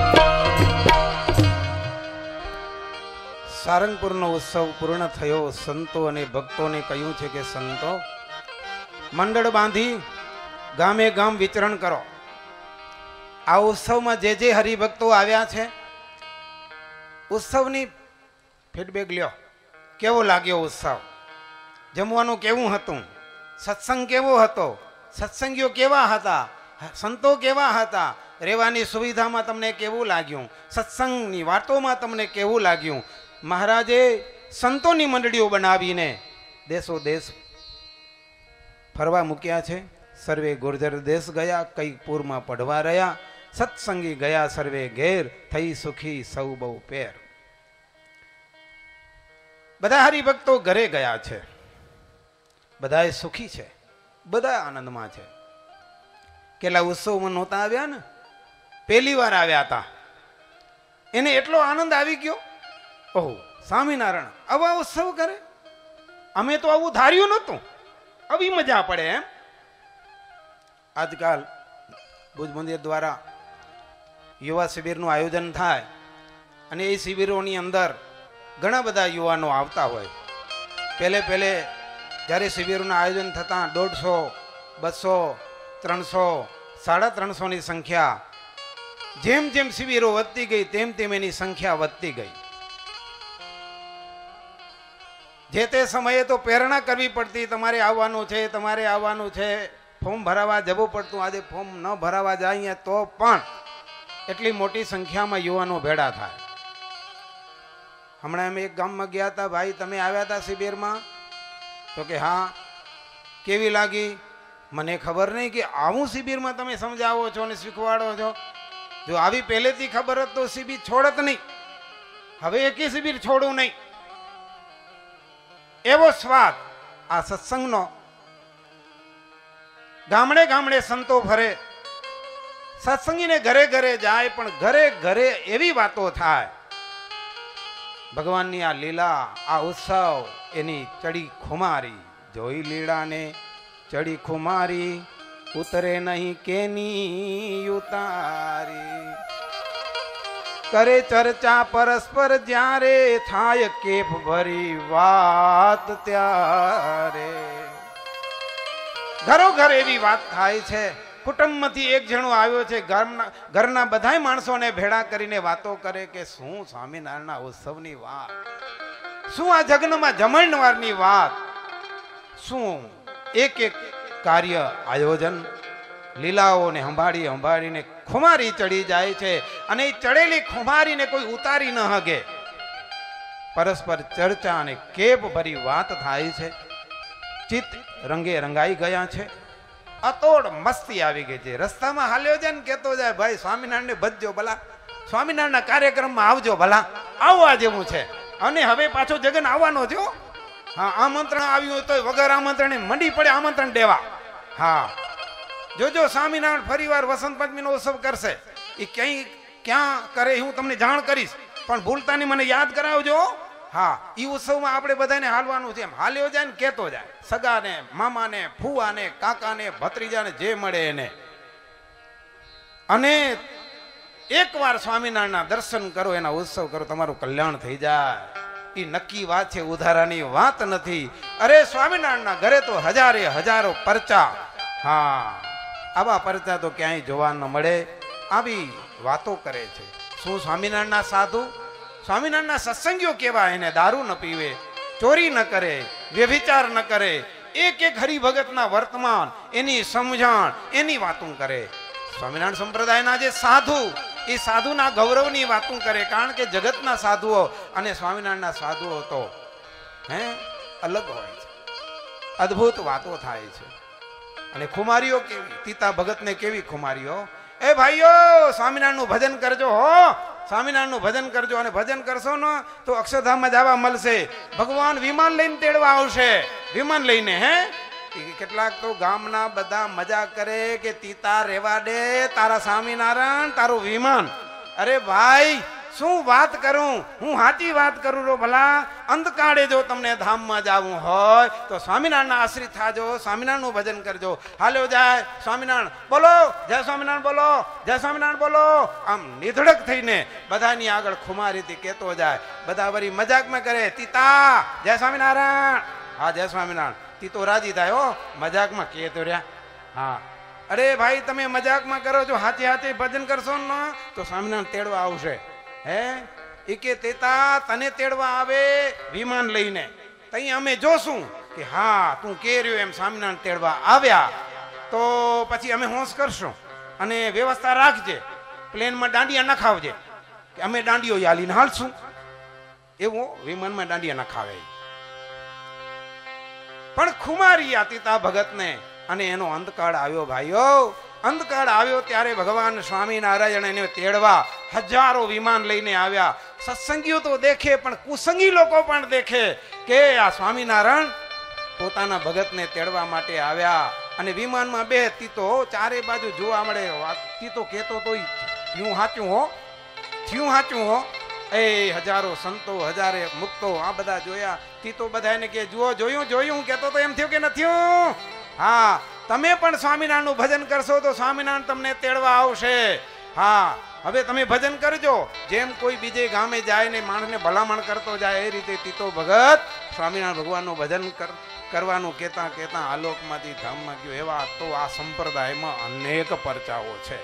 સારંગપુરનો ઉત્સવ પૂર્ણ થયો. સંતો અને ભક્તોને કહ્યું છે કે સંતો, મંડળ બાંધી ગામે ગામ વિચરણ કરો. આ ઉત્સવમાં જે જે હરિભક્તો આવ્યા છે, ઉત્સવની ફીડબેક લ્યો. કેવો લાગ્યો ઉત્સવ? જમવાનું કેવું હતું? સત્સંગ કેવો હતો, સત્સંગીઓ કેવા હતા, સંતો કેવા હતા, રહેવાની સુવિધામાં તમને કેવું લાગ્યું, સત્સંગની વાતોમાં તમને કેવું લાગ્યું. મહારાજે સંતોની મંડળીઓ બનાવીને દેશો દેશ ફરવા મૂક્યા છે. સર્વે ગુર્જર દેશ ગયા, કઈ પૂરમાં પડવા રહ્યા, સત્સંગી ગયા સર્વે ઘેર, થઈ સુખી સૌ બહુ પેર. બધા હરિભક્તો ઘરે ગયા છે, બધા સુખી છે, બધા આનંદમાં છે. કેટલા ઉત્સવમાં નહોતા આવ્યા ને, પહેલી વાર આવ્યા હતા, એને એટલો આનંદ આવી ગયો. ઓહો, સ્વામિનારાયણ આવા ઉત્સવ કરે, અમે તો આવું ધાર્યું નહોતું, આવી મજા પડે એમ. આજકાલ ભુજ મંદિર દ્વારા યુવા શિબિરનું આયોજન થાય અને એ શિબિરોની અંદર ઘણા બધા યુવાનો આવતા હોય. પહેલે પહેલે જ્યારે શિબિરોના આયોજન થતાં દોઢસો, બસો, ત્રણસો, સાડા ત્રણસોની સંખ્યા, જેમ જેમ શિબિરો વધતી ગઈ તેમ તેમ એની સંખ્યા વધતી ગઈ. જે તે સમયે તો પ્રેરણા કરવી પડતી, તમારે આવવાનું છે, તમારે આવવાનું છે, ફોર્મ ભરાવા જવું પડતું. આજે ફોર્મ ન ભરાવા જાય તો પણ એટલી મોટી સંખ્યામાં યુવાનો ભેળા થાય. હમણાં અમે એક ગામમાં ગયા હતા, ભાઈ તમે આવ્યા હતા શિબિરમાં? તો કે હા. કેવી લાગી? મને ખબર નહીં કે આવું શિબિરમાં તમે સમજાવો છો અને શીખવાડો છો. જો આવી પહેલેથી ખબર હોત તો શિબિર છોડત નહીં. હવે એકી શિબિર છોડું નહીં. એવો સ્વાદ આ સત્સંગનો. ગામડે ગામડે સંતો ફરે, સત્સંગીને ઘરે ઘરે જાય, પણ ઘરે ઘરે એવી વાતો થાય. ભગવાનની આ લીલા, આ ઉત્સવ, એની ચડી ખુમારી. જોઈ લીલાને ચડી ખુમારી, ઉતરે નહીં કેની ઉતારી. કરે ચર્ચા પરસ્પર જ્યારે, થાય કેફ ભરી વાત ત્યારે. ઘરો ઘર એવી વાત થાય છે. કુટુંબમાંથી એક જણો આવ્યો છે, ઘરના ઘરના બધા માણસોને ભેળા કરીને વાતો કરે કે શું સ્વામિનારાયણના ઉત્સવની વાત, શું આ જગનમાં જમણવારની વાત, શું એક એક કાર્ય આયોજન લીલાઓને સંભાળી સંભાળીને ખુમારી ચડી જાય છે. અને એ ચડેલી ખુમારીને કોઈ ઉતારી ન હગે. પરસ્પર ચર્ચા અને કેપ ભરી વાત થાય છે. ચિત્ત રંગે રંગાઈ ગયા છે. અતોડ મસ્તી આવી ગઈ છે. રસ્તામાં હાલ્યો જાય ને કેતો જાય, ભાઈ સ્વામિનારાયણ ને ભજજો ભલા, સ્વામિનારાયણના કાર્યક્રમમાં આવજો ભલા, આવવા જેવું છે. અને હવે પાછો જગન આવવાનો છો. હા, આમંત્રણ આવ્યું તો વગર આમંત્રણે મંડી પડે આમંત્રણ દેવા. હા, જોજો સ્વામિનારાયણ ફરી વાર વસંત પંચમી નો ઉત્સવ કરશે. એ ક્યાંય ક્યાં કરે હું તમને જાણ કરીશ, પણ ભૂલતાની મને યાદ કરાવજો. હા, એ ઉત્સવમાં આપણે બધાને હાલવાનું છે. એમ હાલ્યો જાય ને કેતો જાય, સગાને, મામાને, ફુવાને, કાકાને, ભત્રીજાને જે મળે એને. અને એકવાર સ્વામિનારાયણના દર્શન કરો, એના ઉત્સવ કરો, તમારું કલ્યાણ થઈ જાય. એ નક્કી વાત છે, ઉધારાની વાત નથી. અરે સ્વામિનારાયણના ઘરે તો હજારે હજારો પરચા. હા, આવા પરચા તો ક્યાંય જોવા ન મળે. આવી વાતો કરે છે. શું સ્વામિનારાયણના સાધુ, સ્વામિનારાયણના સત્સંગીઓ કેવા, એને દારૂ ન પીવે, ચોરી ન કરે, વ્યભિચાર ન કરે, એક એક હરિભગતના વર્તમાન, એની સમજણ, એની વાતો કરે. સ્વામિનારાયણ સંપ્રદાયના જે સાધુ, એ સાધુના ગૌરવની વાતો કરે. કારણ કે જગતના સાધુઓ અને સ્વામિનારાયણના સાધુઓ તો હે અલગ હોય છે. અદ્ભુત વાતો થાય છે. અને ખુમારીઓ કેવી, તીતા ભગતને કેવી ખુમારીઓ. એ ભાઈઓ, સ્વામિનારાયણનું ભજન કરજો હો, સ્વામિનારાયણનું ભજન કરજો. અને ભજન કરશો ને તો અક્ષરધામમાં જવા મળશે. ભગવાન વિમાન લઈને તેડવા આવશે, વિમાન લઈને. હે, કેટલાક તો ગામના બધા મજા કરે કે તીતા રેવા દે, તારા સ્વામિનારાયણ, તારું વિમાન. અરે ભાઈ, શું વાત કરું, હું સાચી વાત કરું રો ભલા. અંધકાળે જો તમને ધામમાં જવું હોય તો સ્વામિનારાયણના આશ્રિત થાજો, સ્વામિનારાયણનું ભજન કરજો. હાલ્યો જાય સ્વામિનારાયણ બોલો, જય સ્વામિનારાયણ બોલો, જય સ્વામિનારાયણ બોલો. આમ નિધડક થઈને બધાની આગળ ખુમારીથી કેતો જાય. બધા વળી મજાકમાં કરે, તીતા જય સ્વામિનારાયણ. હા, જય સ્વામિનારાયણ. તીતો રાજી થાય હો, મજાકમાં કેતો રહ્યા. હા, અરે ભાઈ, તમે મજાકમાં કરો છો, હાથે હાથે ભજન કરશો ને તો સ્વામિનારાયણ તેડવા આવશે. હે, એ કે તેતા તને તેડવા આવે વિમાન લઈને, તઈ અમે જોશું કે હા તું કે રહ્યો એમ સ્વામિનારાયણ તેડવા આવ્યા તો પછી અમે હોંશ કરશું અને વ્યવસ્થા રાખજે, પ્લેનમાં દાંડિયા નખાવજે કે અમે દાંડીઓ હાલીને હાલશું. એવું વિમાનમાં દાંડિયા નખાવે. પણ ખુમારી તીતા ભગતને અને એનો અંતકાળ આવ્યો ભાઈઓ. અંતકાળ આવ્યો ત્યારે ભગવાન સ્વામિનારાયણ એને તેડવા હજારો વિમાન લઈને આવ્યા. સત્સંગીઓ તો દેખે પણ કુસંગી લોકો પણ દેખે કે આ સ્વામિનારાયણ પોતાના ભગતને તેડવા માટે આવ્યા. અને વિમાનમાં બે તીતો ચારે બાજુ જોવા મળે. તીતો કેતો તો થયું સાચું હો, થયું સાચું હો. એ હજારો સંતો હજારે મુક્તો આ બધા જોયા. તીતો બધા એને કે જુઓ જોયું જોયું કેતો તો એમ થયું કે નથી. હા તમે પણ સ્વામિનારાયણનું ભજન કરશો તો સ્વામિનારાયણ તમને તેડવા આવશે. હા હવે તમે ભજન કરજો. જેમ કોઈ બીજે ગામે જાય ને માણસને ભલામણ કરતો જાય એ રીતે તીતો ભગત સ્વામિનારાયણ ભગવાનનું ભજન કર કરવાનું કહેતા કહેતા આલોકમાંથી ધામમાં ગયો. એવા તો આ સંપ્રદાયમાં અનેક પરચાઓ છે.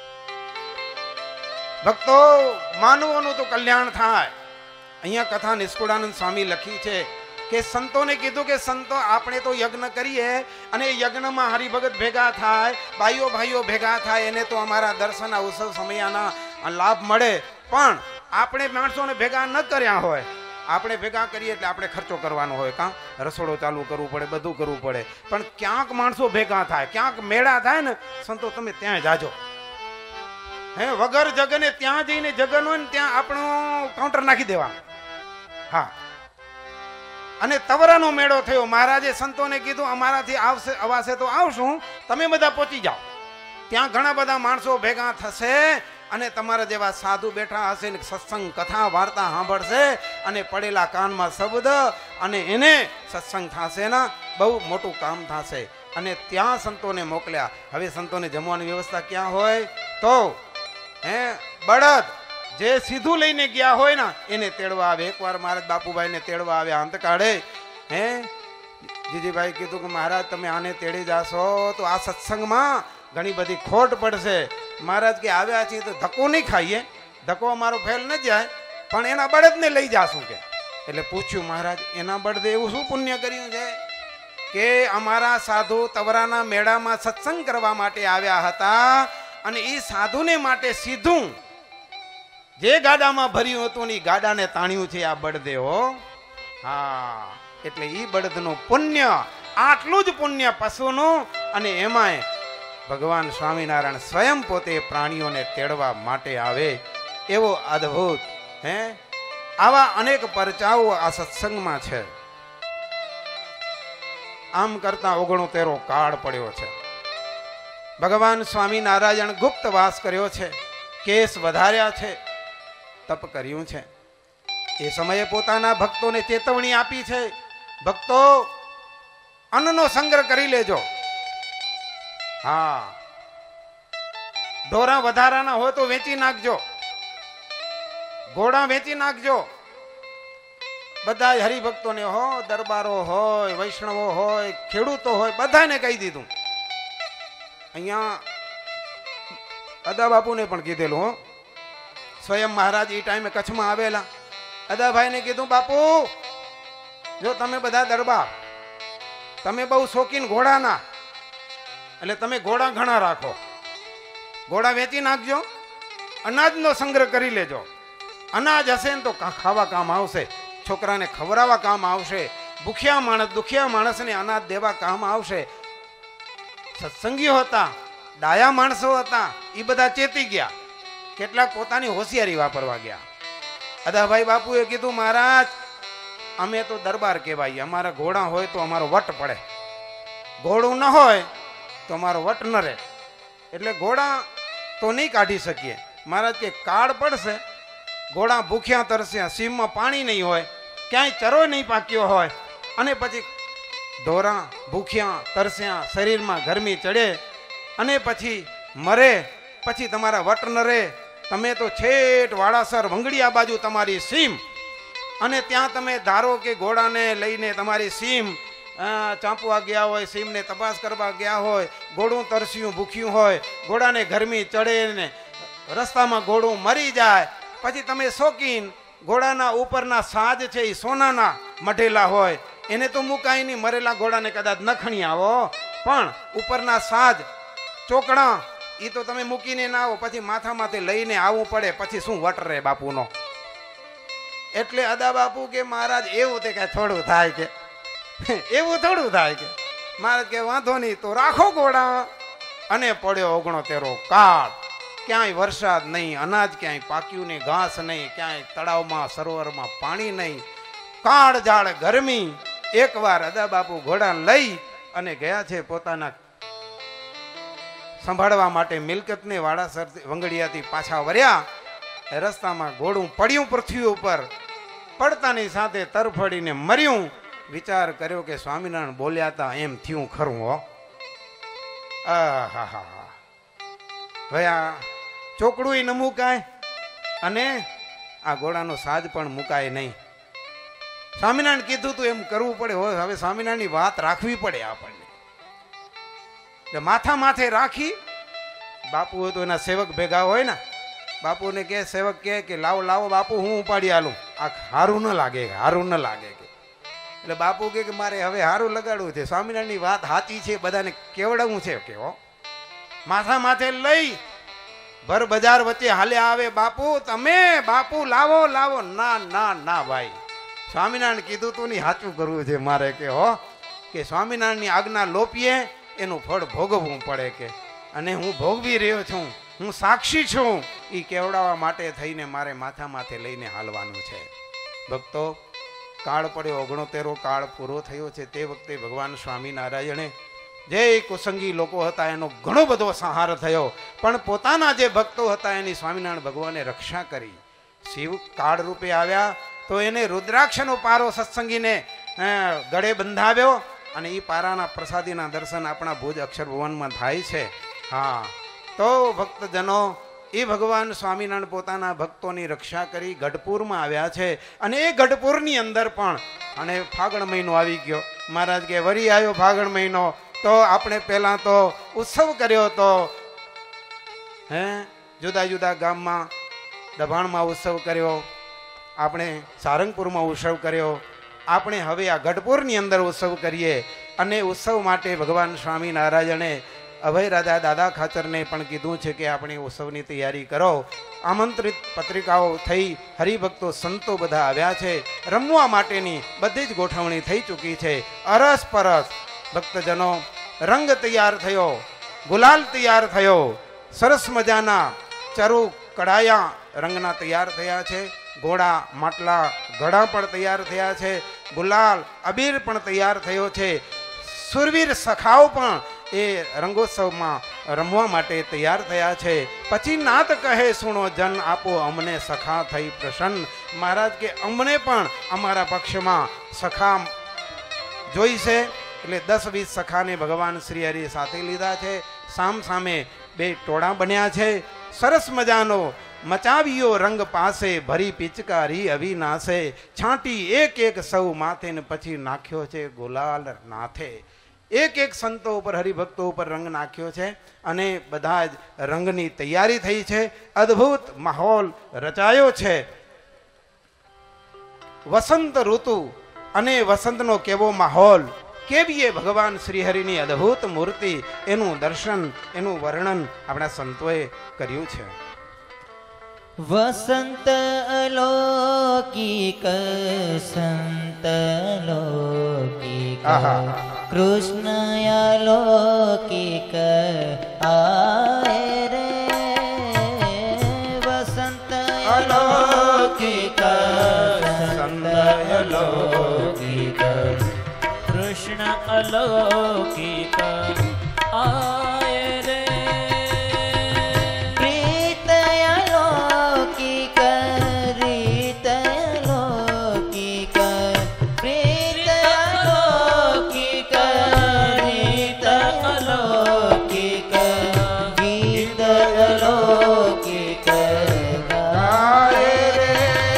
ભક્તો માનવોનું તો કલ્યાણ થાય. અહીંયા કથા નિષ્કુળાનંદ સ્વામી લખી છે કે સંતોને કીધું કે સંતો આપણે તો યજ્ઞ કરીએ અને યજ્ઞમાં હરિભગત ભેગા થાય, ભાઈઓ ભાઈઓ ભેગા થાય, એને તો અમારા દર્શન ઉત્સવ સમયાના લાભ મળે. પણ આપણે માણસોને ભેગા ન કર્યા હોય, આપણે ભેગા કરીએ એટલે આપણે ખર્ચો કરવાનો હોય, કાં રસોડો ચાલુ કરવું પડે, બધું કરવું પડે. પણ ક્યાંક માણસો ભેગા થાય, ક્યાંક મેળા થાય ને સંતો તમે ત્યાં જાજો. હે વગર જગને ત્યાં જઈને જગન હોય ને ત્યાં આપણું કાઉન્ટર નાખી દેવાનું. હા અને તવરાનો મેળો થયો. મહારાજે સંતોને કીધું અમારાથી આવશે અવાશે તો આવશું, તમે બધા પહોંચી જાઓ. ત્યાં ઘણા બધા માણસો ભેગા થશે અને તમારા જેવા સાધુ બેઠા હશે ને સત્સંગ કથા વાર્તા સાંભળશે અને પડેલા કાનમાં શબ્દ અને એને સત્સંગ થશે ને બહુ મોટું કામ થશે. અને ત્યાં સંતોને મોકલ્યા. હવે સંતોને જમવાની વ્યવસ્થા ક્યાં હોય તો હે બળદ જે સીધું લઈને ગયા હોય ને એને તેડવા આવે. એકવાર મહારાજ બાપુભાઈને તેડવા આવ્યા અંતકાળે. હે જીજીભાઈ કીધું કે મહારાજ તમે આને તેડી જાશો તો આ સત્સંગમાં ઘણી બધી ખોટ પડશે. મહારાજ કે આવ્યા છીએ તો ધક્કો નહીં ખાઈએ, ધક્કો અમારો ફેલ ન જાય, પણ એના બળદને લઈ જાશું કે. એટલે પૂછ્યું મહારાજ એના બળદે એવું શું પુણ્ય કર્યું છે કે અમારા સાધુ તવરાના મેળામાં સત્સંગ કરવા માટે આવ્યા હતા અને એ સાધુને માટે સીધું જે ગાડામાં ભર્યું હતું ને ગાડાને તાણ્યું છે આ બળદે હો. હા એટલે ઈ બળદનું પુણ્ય, આટલું જ પુણ્ય પશુનું. અને એમાંય ભગવાન સ્વામિનારાયણ સ્વયં પોતે પ્રાણીઓને તેડવા માટે આવે. એવો અદ્ભુત હે આવા અનેક પરચાઓ આ સત્સંગમાં છે. આમ કરતા ઓગણોતેરો કાળ પડ્યો છે. ભગવાન સ્વામિનારાયણ ગુપ્ત વાસ કર્યો છે, કેસ વધાર્યા છે, તપ કર્યું છે. એ સમયે પોતાના ભક્તોને ચેતવણી આપી છે, ભક્તો અન્નનો સંગ્રહ કરી લેજો. હા ઢોરા વધારાના હોય તો વેચી નાખજો, ઘોડા વેચી નાખજો. બધા હરિભક્તોને હો, દરબારો હોય, વૈષ્ણવો હોય, ખેડૂતો હોય, બધાને કહી દીધું. અહીંયા અદા બાપુને પણ કીધેલું હો. સ્વયં મહારાજ એ ટાઈમે કચ્છમાં આવેલા. અદાભાઈને કીધું બાપુ જો તમે બધા દરબાર, તમે બહુ શોખીન ઘોડાના, એટલે તમે ઘોડા ઘણા રાખો, ઘોડા વેચી નાખજો, અનાજનો સંગ્રહ કરી લેજો. અનાજ હશે ને તો ખાવા કામ આવશે, છોકરાને ખવડાવવા કામ આવશે, ભૂખ્યા માણસ દુખિયા માણસને અનાજ દેવા કામ આવશે. સત્સંગીઓ હતા, ડાયા માણસો હતા, એ બધા ચેતી ગયા, કેટલાક પોતાની હોશિયારી વાપરવા ગયા. અદાભાઈ બાપુએ કીધું મહારાજ અમે તો દરબાર કહેવાય, અમારા ઘોડા હોય તો અમારો વટ પડે, ઘોડું ન હોય તો અમારો વટ ન રહે, એટલે ઘોડા તો નહીં કાઢી શકીએ. મહારાજ કે કાળ પડશે, ઘોડા ભૂખ્યા તરસ્યા, સીમમાં પાણી નહીં હોય, ક્યાંય ચરો નહીં પાક્યો હોય, અને પછી ઢોરા ભૂખ્યા તરસ્યા, શરીરમાં ગરમી ચડે અને પછી મરે, પછી તમારા વટ ન રહે. તમે તો છેટ વાડાસર વંગડિયા બાજુ તમારી સીમ, અને ત્યાં તમે ધારો કે ઘોડાને લઈને તમારી સીમ ચાંપવા ગયા હોય, સીમને તપાસ કરવા ગયા હોય, ઘોડું તરસ્યું ભૂખ્યું હોય, ઘોડાને ગરમી ચડે ને રસ્તામાં ઘોડું મરી જાય, પછી તમે શોખીન ઘોડાના ઉપરના સાજ છે એ સોનાના મઢેલા હોય, એને તો મુકાય નહીં, મરેલા ઘોડાને કદાચ નખણી આવો, પણ ઉપરના સાજ ચોકડા એ તો તમે મૂકીને ના આવો, પછી માથામાંથી લઈને આવવું પડે, પછી શું વટ રે બાપુનો. એટલે અદા બાપુ કે મહારાજ એવું તે કઈ થોડું થાય કે એવું થોડું થાય કે મહારાજ કે વાંધો નહીં તો રાખો ઘોડા. અને પડ્યો ઓગણો તેરો કાળ, ક્યાંય વરસાદ નહીં, અનાજ ક્યાંય પાક્યું નહીં, ઘાસ નહીં, ક્યાંય તળાવમાં સરોવરમાં પાણી નહીં, કાળ ઝાડ ગરમી. એકવાર અદા બાપુ ઘોડા લઈ અને ગયા છે પોતાના સંભાળવા માટે મિલકતને વાડાસર વંગડિયાથી પાછા વર્યા. રસ્તામાં ઘોડું પડ્યું પૃથ્વી ઉપર, પડતાની સાથે તરફડીને મર્યું. વિચાર કર્યો કે સ્વામિનારાયણ બોલ્યા હતા એમ થયું ખરું હો. આહા ભાઈ આ ચોકડું ન મુકાય અને આ ઘોડાનો સાજ પણ મુકાય નહીં. સ્વામિનારાયણ કીધું તું એમ કરવું પડે. હવે સ્વામિનારાયણની વાત રાખવી પડે આપણને. એટલે માથા માથે રાખી બાપુ હોય તો એના સેવક ભેગા હોય ને, બાપુને કે સેવક કે કે લાવો લાવો બાપુ હું ઉપાડી આલું, આ હારું ન લાગે, હારું ન લાગે કે. એટલે બાપુ કે મારે હવે હારું લગાડવું છે, સ્વામિનારાયણની વાત સાચી છે, બધાને કેવડાવવું છે કેવો. માથા માથે લઈ ભર બજાર વચ્ચે હાલ્યા આવે. બાપુ તમે બાપુ લાવો લાવો. ના ના ના ભાઈ, સ્વામિનારાયણ કીધું તું ની સાચું કરવું છે મારે કે હો, કે સ્વામિનારાયણની આજ્ઞા લોપીએ એનું ફળ ભોગવવું પડે કે, અને હું ભોગવી રહ્યો છું, હું સાક્ષી છું. એ કેવડાવવા માટે થઈને મારે માથા માથે લઈને હાલવાનું છે. ભક્તો, કાળ પડ્યો ઓગણોતેરો કાળ પૂરો થયો છે. તે વખતે ભગવાન સ્વામિનારાયણે જે કુસંગી લોકો હતા એનો ઘણો બધો સંહાર થયો, પણ પોતાના જે ભક્તો હતા એની સ્વામિનારાયણ ભગવાને રક્ષા કરી. શિવ કાળ રૂપે આવ્યા તો એને રુદ્રાક્ષનો પારો સત્સંગીને ગળે બંધાવ્યો, અને એ પારાના પ્રસાદીના દર્શન આપણા ભુજ અક્ષર ભુવનમાં થાય છે. હા, તો ભક્તજનો એ ભગવાન સ્વામિનારાયણ પોતાના ભક્તોની રક્ષા કરી ગઢપુરમાં આવ્યા છે. અને એ ગઢપુરની અંદર પણ અને ફાગણ મહિનો આવી ગયો. મહારાજ કે વરી આવ્યો ફાગણ મહિનો, તો આપણે પહેલા તો ઉત્સવ કર્યો હતો. હે જુદા જુદા ગામમાં દભાણમાં ઉત્સવ કર્યો, આપણે સારંગપુરમાં ઉત્સવ કર્યો, આપણે હવે આ ગઢપુરની અંદર ઉત્સવ કરીએ. અને ઉત્સવ માટે ભગવાન સ્વામિનારાયણે અભય રાજા દાદા ખાચરને પણ કીધું છે કે આપણે ઉત્સવની તૈયારી કરો. આમંત્રિત પત્રિકાઓ થઈ, હરિભક્તો સંતો બધા આવ્યા છે. રમવા માટેની બધી જ ગોઠવણી થઈ ચૂકી છે. અરસ પરસ ભક્તજનો રંગ તૈયાર થયો, ગુલાલ તૈયાર થયો, સરસ મજાના ચરુ કડાયા રંગના તૈયાર થયા છે. ઘોડા માટલા ઘડા પણ તૈયાર થયા છે. ગુલાલ અબીર પણ તૈયાર થયો છે. સુરવીર સખાઓ પણ એ રંગોત્સવમાં રમવા માટે તૈયાર થયા છે. પછી નાત કહે સુણો જન આપો અમને સખા થઈ પ્રસન્ન. મહારાજ કે અમને પણ અમારા પક્ષમાં સખા જોઈશે. એટલે દસ વીસ સખાને ભગવાન શ્રી હરિ સાથે લીધા છે. સામ સામે બે ટોળા બન્યા છે. સરસ મજાનો મચાવ્યો રંગ પાસે, ભરી પિચકારી અવિનાશે. છાંટી એક એક સૌ માથે ને પછી નાખ્યો છે ગુલાલ નાથે. એક એક સંતો ઉપર હરિભક્તો ઉપર રંગ નાખ્યો છે. અને બધા જ રંગની તૈયારી થઈ છે. અદ્ભુત માહોલ રચાયો છે. વસંત ઋતુ અને વસંતનો કેવો માહોલ, કેવી એ ભગવાન શ્રીહરિની અદ્ભુત મૂર્તિ, એનું દર્શન, એનું વર્ણન આપણા સંતોએ કર્યું છે. વસંત અલૌકિક સંત અલૌકિક કૃષ્ણ અલૌકિક આય રે. વસંત અલૌકિક સંત અલૌકિક કૃષ્ણ અલૌકિક આય રે. પ્રીત અલૌકિક રીત અલૌકિક પ્રીત અલૌકિક રીત અલૌકિક ગીત અલૌકિક ગાય રે.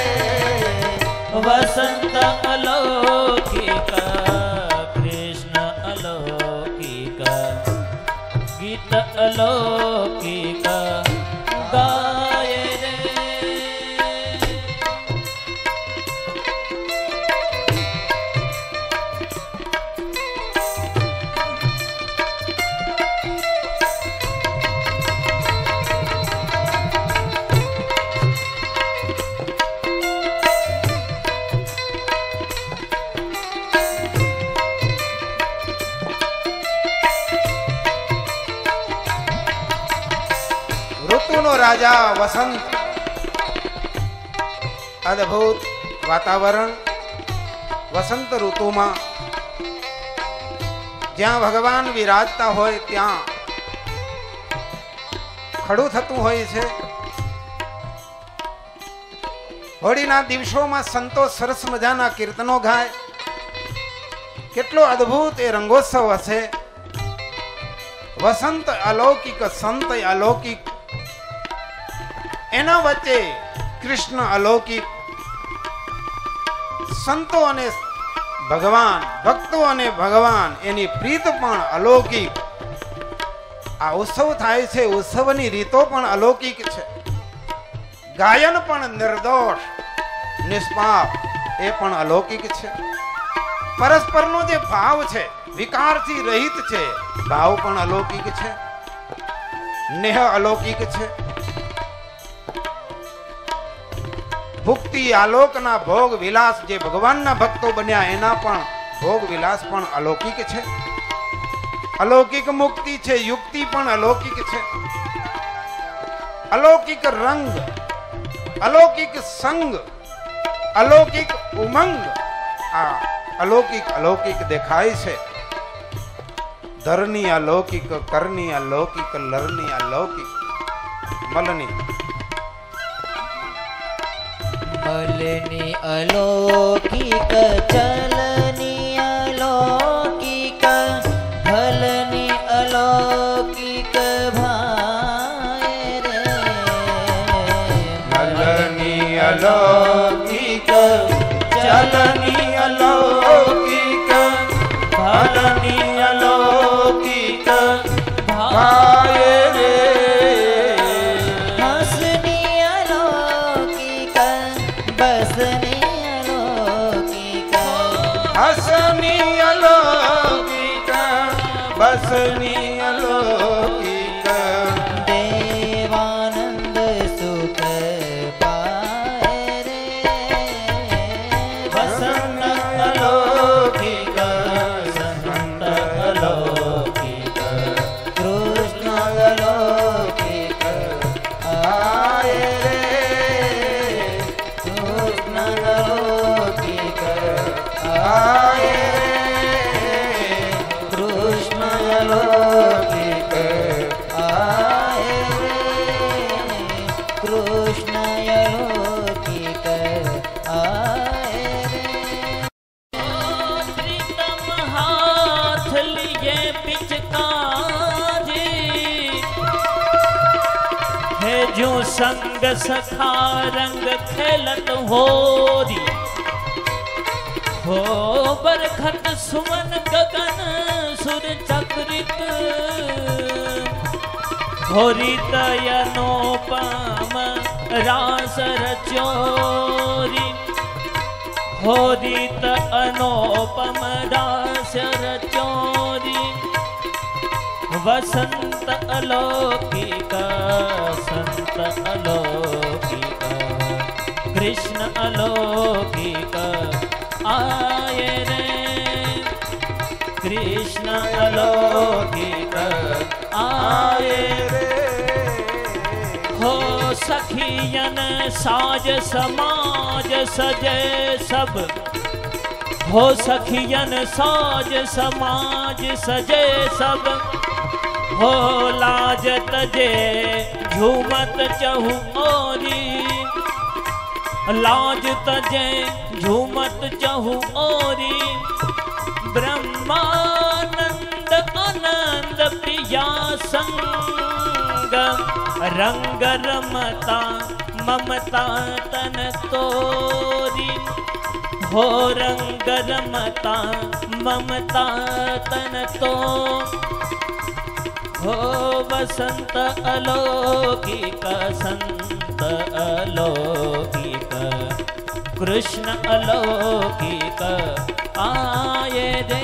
વસંત અલૌકિક કૃષ્ણ અલૌકિક ગીત અલૌકિક ગાય રે. રાજા વસંત અદ્ભુત વાતાવરણ વસંત ઋતુમાં જ્યાં ભગવાન વિરાજતા હોય ત્યાં ખડું થતું હોય છે. હોળીના દિવસોમાં સંતો સરસ મજાના કીર્તનો ગાય. કેટલો અદ્ભુત એ રંગોત્સવ હશે. વસંત અલૌકિક, સંત અલૌકિક, એના વચ્ચે કૃષ્ણ અલૌકિક. સંતો અને ભગવાન, ભક્તો અને ભગવાન એની પ્રીત પણ અલૌકિક. આ ઉત્સવ થાય છે, ઉત્સવની રીતો પણ અલૌકિક છે. ગાયન પણ નિર્દોષ નિષ્પાપ એ પણ અલૌકિક છે. પરસ્પરનો જે ભાવ છે વિકારથી રહિત છે, ભાવ પણ અલૌકિક છે. નેહ અલૌકિક છે. ભુક્તિ આલોકના ભોગ વિલાસ જે ભગવાનના ભક્તો બન્યા એના પણ ભોગ વિલાસ પણ અલૌકિક છે. અલૌકિક મુક્તિ છે, યુક્તિ પણ અલૌકિક છે. અલૌકિક રંગ, અલૌકિક સંગ, અલૌકિક ઉમંગ, આ અલૌકિક અલૌકિક દેખાય છે. ધરની અલૌકિક, કરની અલૌકિક, લરની અલૌકિક, મલની મલની અલૌકિક, ચલની અલૌકિક, ફલની અલૌકિક ભાય રે. મલની અલૌકિક, ચલની અલૌકિક, ફલની અલૌકિક ભાય રે. હસની અલૌકિક, બસની અલૌકિક, હસની અલૌકિક, બસની અલૌકિક, દેવાનંદ સુખ પાય રે. વસંત અલૌકિક, સંત અલૌકિક, કૃષ્ણ અલૌકિક આય રે. કૃષ્ણ અલૌકિક આય રે. કૃષ્ણ અલૌકિક આય રે. કૃષ્ણ અલૌકિક આય રે. प्रीतम हाथ लिए पिचकारी है जो संग सखा रंग खेलत होरी हो बरखत सुमन गगन सुर चक्रित होरी तयनोपम रास रचोरी होदित अनोपम दास रचोरी वसंत अलौकिक संत अलौकिक कृष्ण अलौकिक आए रे कृष्ण अलौकिक आए रे हो सखियन साज समाज सजे सब हो सखियन साज समाज सजे सब हो लाज तजे झूमत चहु ओरी लाज तजे झूमत चहु ओरी ब्रह्मानंद आनंद प्रिया संग रंग रमता ममता तन तोरी हो रंग रमता ममता तन तो हो वसंत अलौकिक संत अलौकिक कृष्ण अलौकिक आए रे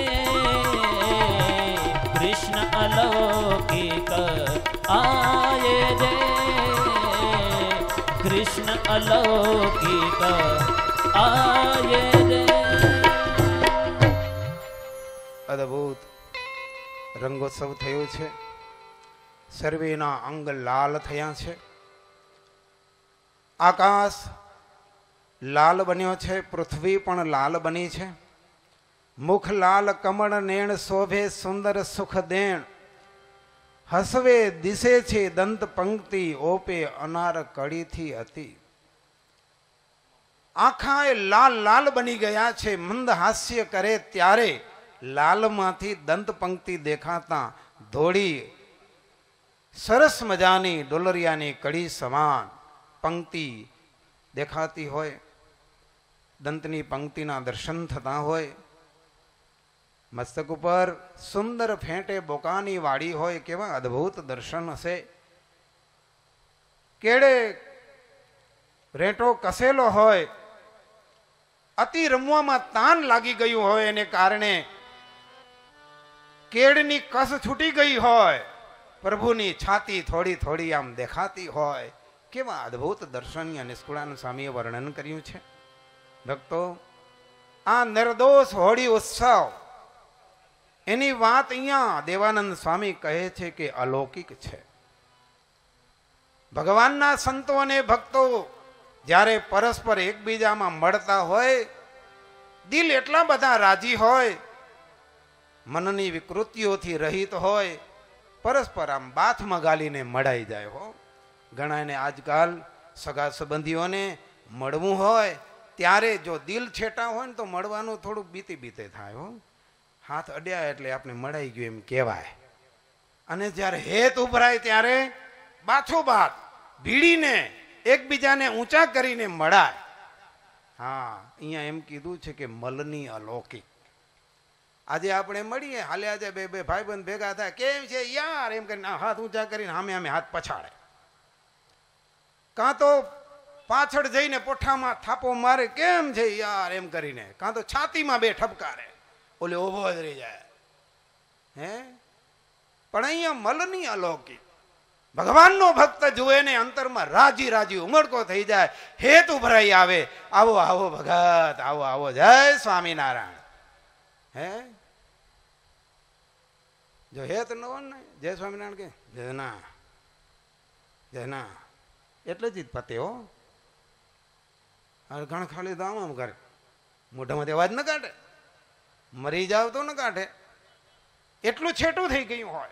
कृष्ण अलौकिक आए रे कृष्ण अलौकिक आए रे. અદ્ભુત રંગોત્સવ થયો છે. સર્વેના અંગ લાલ થયા છે. આકાશ લાલ બન્યો છે, પૃથ્વી પણ લાલ બની છે. મુખ લાલ કમળ નેણ શોભે સુંદર સુખ દેણ. હસવે દિશે છે દંત પંક્તિ ઓપે અનાર કડીથી હતી. આખા એ લાલ લાલ બની ગયા છે. મંદ હાસ્ય કરે ત્યારે લાલમાંથી દંત પંક્તિ દેખાતા ધોળી સરસ મજાની ડોલરિયાની કડી સમાન પંક્તિ દેખાતી હોય. દંતની પંક્તિના દર્શન થતા હોય. મસ્તક ઉપર સુંદર ફેંટે બોકાની વાડી હોય. કેવા અદ્ભુત દર્શન હશે. કેડે રેટો કસેલો હોય, અતિ રમવામાં તાન લાગી ગયું હોય એને કારણે કેડની કસ છૂટી ગઈ હોય, પ્રભુની છાતી થોડી થોડી આમ દેખાતી હોય. કેવા અદ્ભુત દર્શન નિષ્કુળાનંદ સ્વામીએ વર્ણન કર્યું છે. ભક્તો, આ નિર્દોષ હોળી ઉત્સવ એની વાત અહીંયા દેવાનંદ સ્વામી કહે છે કે અલૌકિક છે. ભગવાનના સંતો અને ભક્તો જ્યારે પરસ્પર એકબીજામાં મળતા હોય, દિલ એટલા બધા રાજી હોય, મનની વિકૃતિઓથી રહિત હોય, પરસ્પર આમ બાથમાં ગાલીને મળાઈ જાય હો. ઘણાને આજકાલ સગા સંબંધીઓને મળવું હોય ત્યારે જો દિલ છેટા હોય ને તો મળવાનું થોડુંક બીતે બીતે થાય હો. હાથ અડ્યા એટલે આપણે મળાઈ ગયું એમ કહેવાય. અને જ્યારે હેત ઉભરાય ત્યારે બાછો બાત ભીડીને એકબીજાને ઊંચા કરીને મળાય. હા, અહીંયા એમ કીધું છે કે મલની અલૌકિક. આજે આપણે મળીએ, હાલે આજે બે બે ભાઈબંધ ભેગા થાય, કેમ છે યાર એમ કરીને હાથ ઊંચા કરીને સામે સામે હાથ પછાડે. કાં તો પાછળ જઈને પોઠામાં થાપો મારે, કેમ છે યાર એમ કરીને. કાં તો છાતીમાં બે ઠપકારે, ઓલે ઉભો જ રહી જાય. હે, પણ અહીંયા મલની અલૌકિક. ભગવાનનો ભક્ત જુએ ને અંતરમાં રાજી રાજી ઉમળકો થઈ જાય, હેત ઉભરાઈ આવે. આવો આવો ભગત, આવો આવો, જય સ્વામિનારાયણ. હે, જો હેત ન હોય ને જય સ્વામિનારાયણ કે જય ના જય ના એટલે જ પતે હો. ઘણ ખાલી તો આમ આમ કરે, મોઢામાંથી અવાજ ન કાઢે, મરી જાવ તો ન કાઢે, એટલું છેટું થઈ ગયું હોય.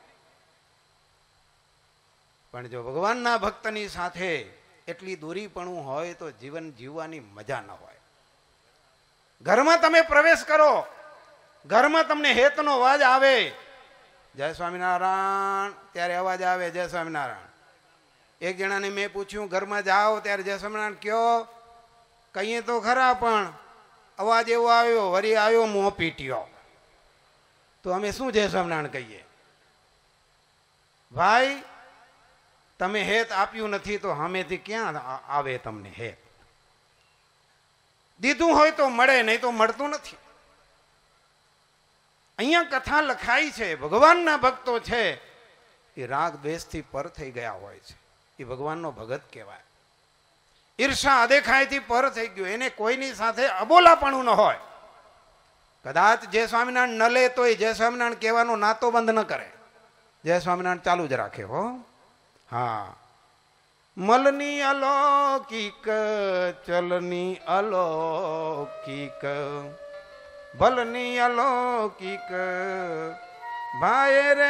પણ જો ભગવાનના ભક્તની સાથે એટલી દૂરીપણું હોય તો જીવન જીવવાની મજા ન હોય. ઘરમાં તમે પ્રવેશ કરો, ઘરમાં તમને હેતનો અવાજ આવે, જય સ્વામિનારાયણ ત્યારે અવાજ આવે જય સ્વામિનારાયણ. એક જણાને મેં પૂછ્યું, ઘરમાં જાઓ ત્યારે જય સ્વામિનારાયણ કયો, કહીએ તો ખરા પણ અવાજ એવો આવ્યો, વરી આવ્યો મોં પીટ્યો, તો અમે શું જય સ્વામિનારાયણ કહીએ? ભાઈ, તમે હેત આપ્યું નથી તો સામેથી ક્યાં આવે તમને હેત? દીધું હોય તો મળે, નહીં તો મળતું નથી. અહીંયા કથા લખાઈ છે, ભગવાનના ભક્તો છે એ રાગ દ્વેષથી પર થઈ ગયા હોય છે, એ ભગવાનનો ભગત કહેવાય. ઈર્ષા અદેખાયથી પર થઈ ગયો, એને કોઈની સાથે અબોલાપણું ન હોય. કદાચ જય સ્વામિનારાયણ ન લે તો એ જય સ્વામિનારાયણ કહેવાનો નાતો બંધ ન કરે, જય સ્વામિનારાયણ ચાલુ જ રાખે હો. હા, મલની અલૌકિક, ચલની અલૌકિક, ભલની અલૌકિક, ભાઈ રે.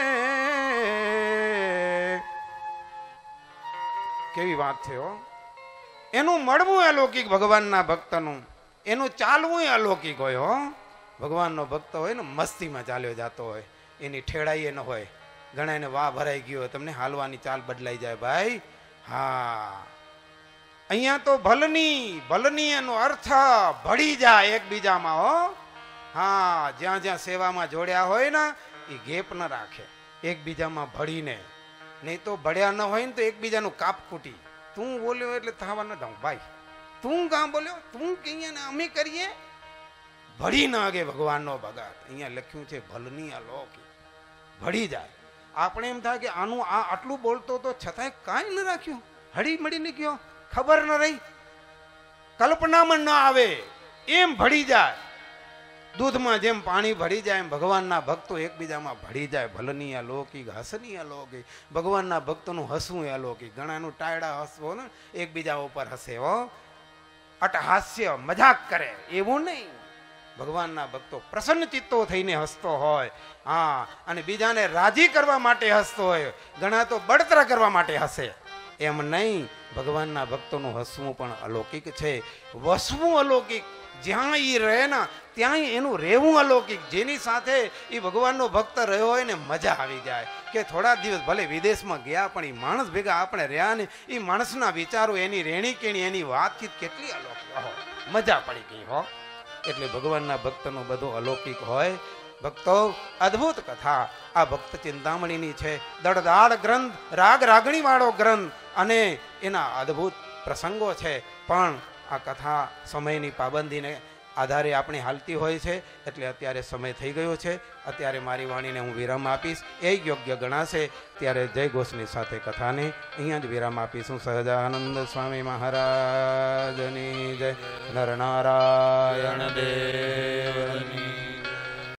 કેવી વાત છે હો. એનું મળવું અલૌકિક ભગવાનના ભક્તનું, એનું ચાલવું અલૌકિક હોય હો. ભગવાનનો ભક્ત હોય ને મસ્તીમાં ચાલ્યો જતો હોય, એની ઠેડાઈ ન હોય. ઘણા એને વાહ ભરાઈ ગયો, તમને હાલવાની ચાલ બદલાઈ જાય ભાઈ. હા, અહીંયા તો ભલની, ભલની એનો અર્થ ભળી જાય એકબીજામાં હો. હા, જ્યાં જ્યાં સેવામાં જોડ્યા હોય ને એ ગેપ ન રાખે, એકબીજામાં ભળીને. નહીં તો ભળ્યા ન હોય ને તો એકબીજાનું કાપ કૂટી. તું બોલ્યો એટલે થવા ન દઉં ભાઈ, તું કાં બોલ્યો, તું કહીએ ને અમે કરીએ, ભળી ન આગે ભગવાનનો ભગત. અહીંયા લખ્યું છે ભલની અલૌકિક, ભળી જાય. આપણે એમ થાય કે આનું આ આટલું બોલતો તો છતાંય કાંઈ ન રાખ્યું, હળી મળીને ગયો, ખબર ન રહી, કલ્પનામાં ન આવે, એમ ભળી જાય. દૂધમાં જેમ પાણી ભળી જાય એમ ભગવાનના ભક્તો એકબીજામાં ભળી જાય. ભલની અલૌકિક હસની અલૌકિક. ભગવાનના ભક્તોનું હસવું અલૌકિક. ઘણાનું ટાયડા હસવો ને એકબીજા ઉપર હસે હો, અટહાસ્ય મજાક કરે એવું નહીં. ભગવાનના ભક્તો પ્રસન્ન ચિત્તો થઈને હસતો હોય. હા, અને બીજાને રાજી કરવા માટે હસતો હોય. ઘણા તો બળતરા કરવા માટે હસે એમ નહીં. ભગવાનના ભક્તોનું હસવું પણ અલૌકિક છે, વસવું અલૌકિક. જ્યાં એ રહે ને ત્યાં એનું રહેવું અલૌકિક. જેની સાથે એ ભગવાનનો ભક્ત રહ્યો હોય ને મજા આવી જાય. કે થોડા દિવસ ભલે વિદેશમાં ગયા પણ એ માણસ ભેગા આપણે રહ્યા ને એ માણસના વિચારો, એની રહેણી કેણી, એની વાતચીત કેટલી અલૌકિક હો, મજા પડી ગઈ હો. એટલે ભગવાનના ભક્તનું બધું અલૌકિક હોય. ભક્તો, અદ્ભુત કથા આ ભક્ત ચિંતામણીની છે. દળદાળ ગ્રંથ, રાગ રાગણી વાળો ગ્રંથ અને એના અદ્ભુત પ્રસંગો છે. પણ આ કથા સમયની પાબંદીને આધારે આપણી હાલતી હોય છે. એટલે અત્યારે સમય થઈ ગયો છે. અત્યારે મારી વાણીને હું વિરામ આપીશ, એ યોગ્ય ગણાશે. ત્યારે જય ઘોષની સાથે કથાને અહીંયા જ વિરામ આપીશું. સહજાનંદ સ્વામી મહારાજની જય. નરનારાયણ દેવની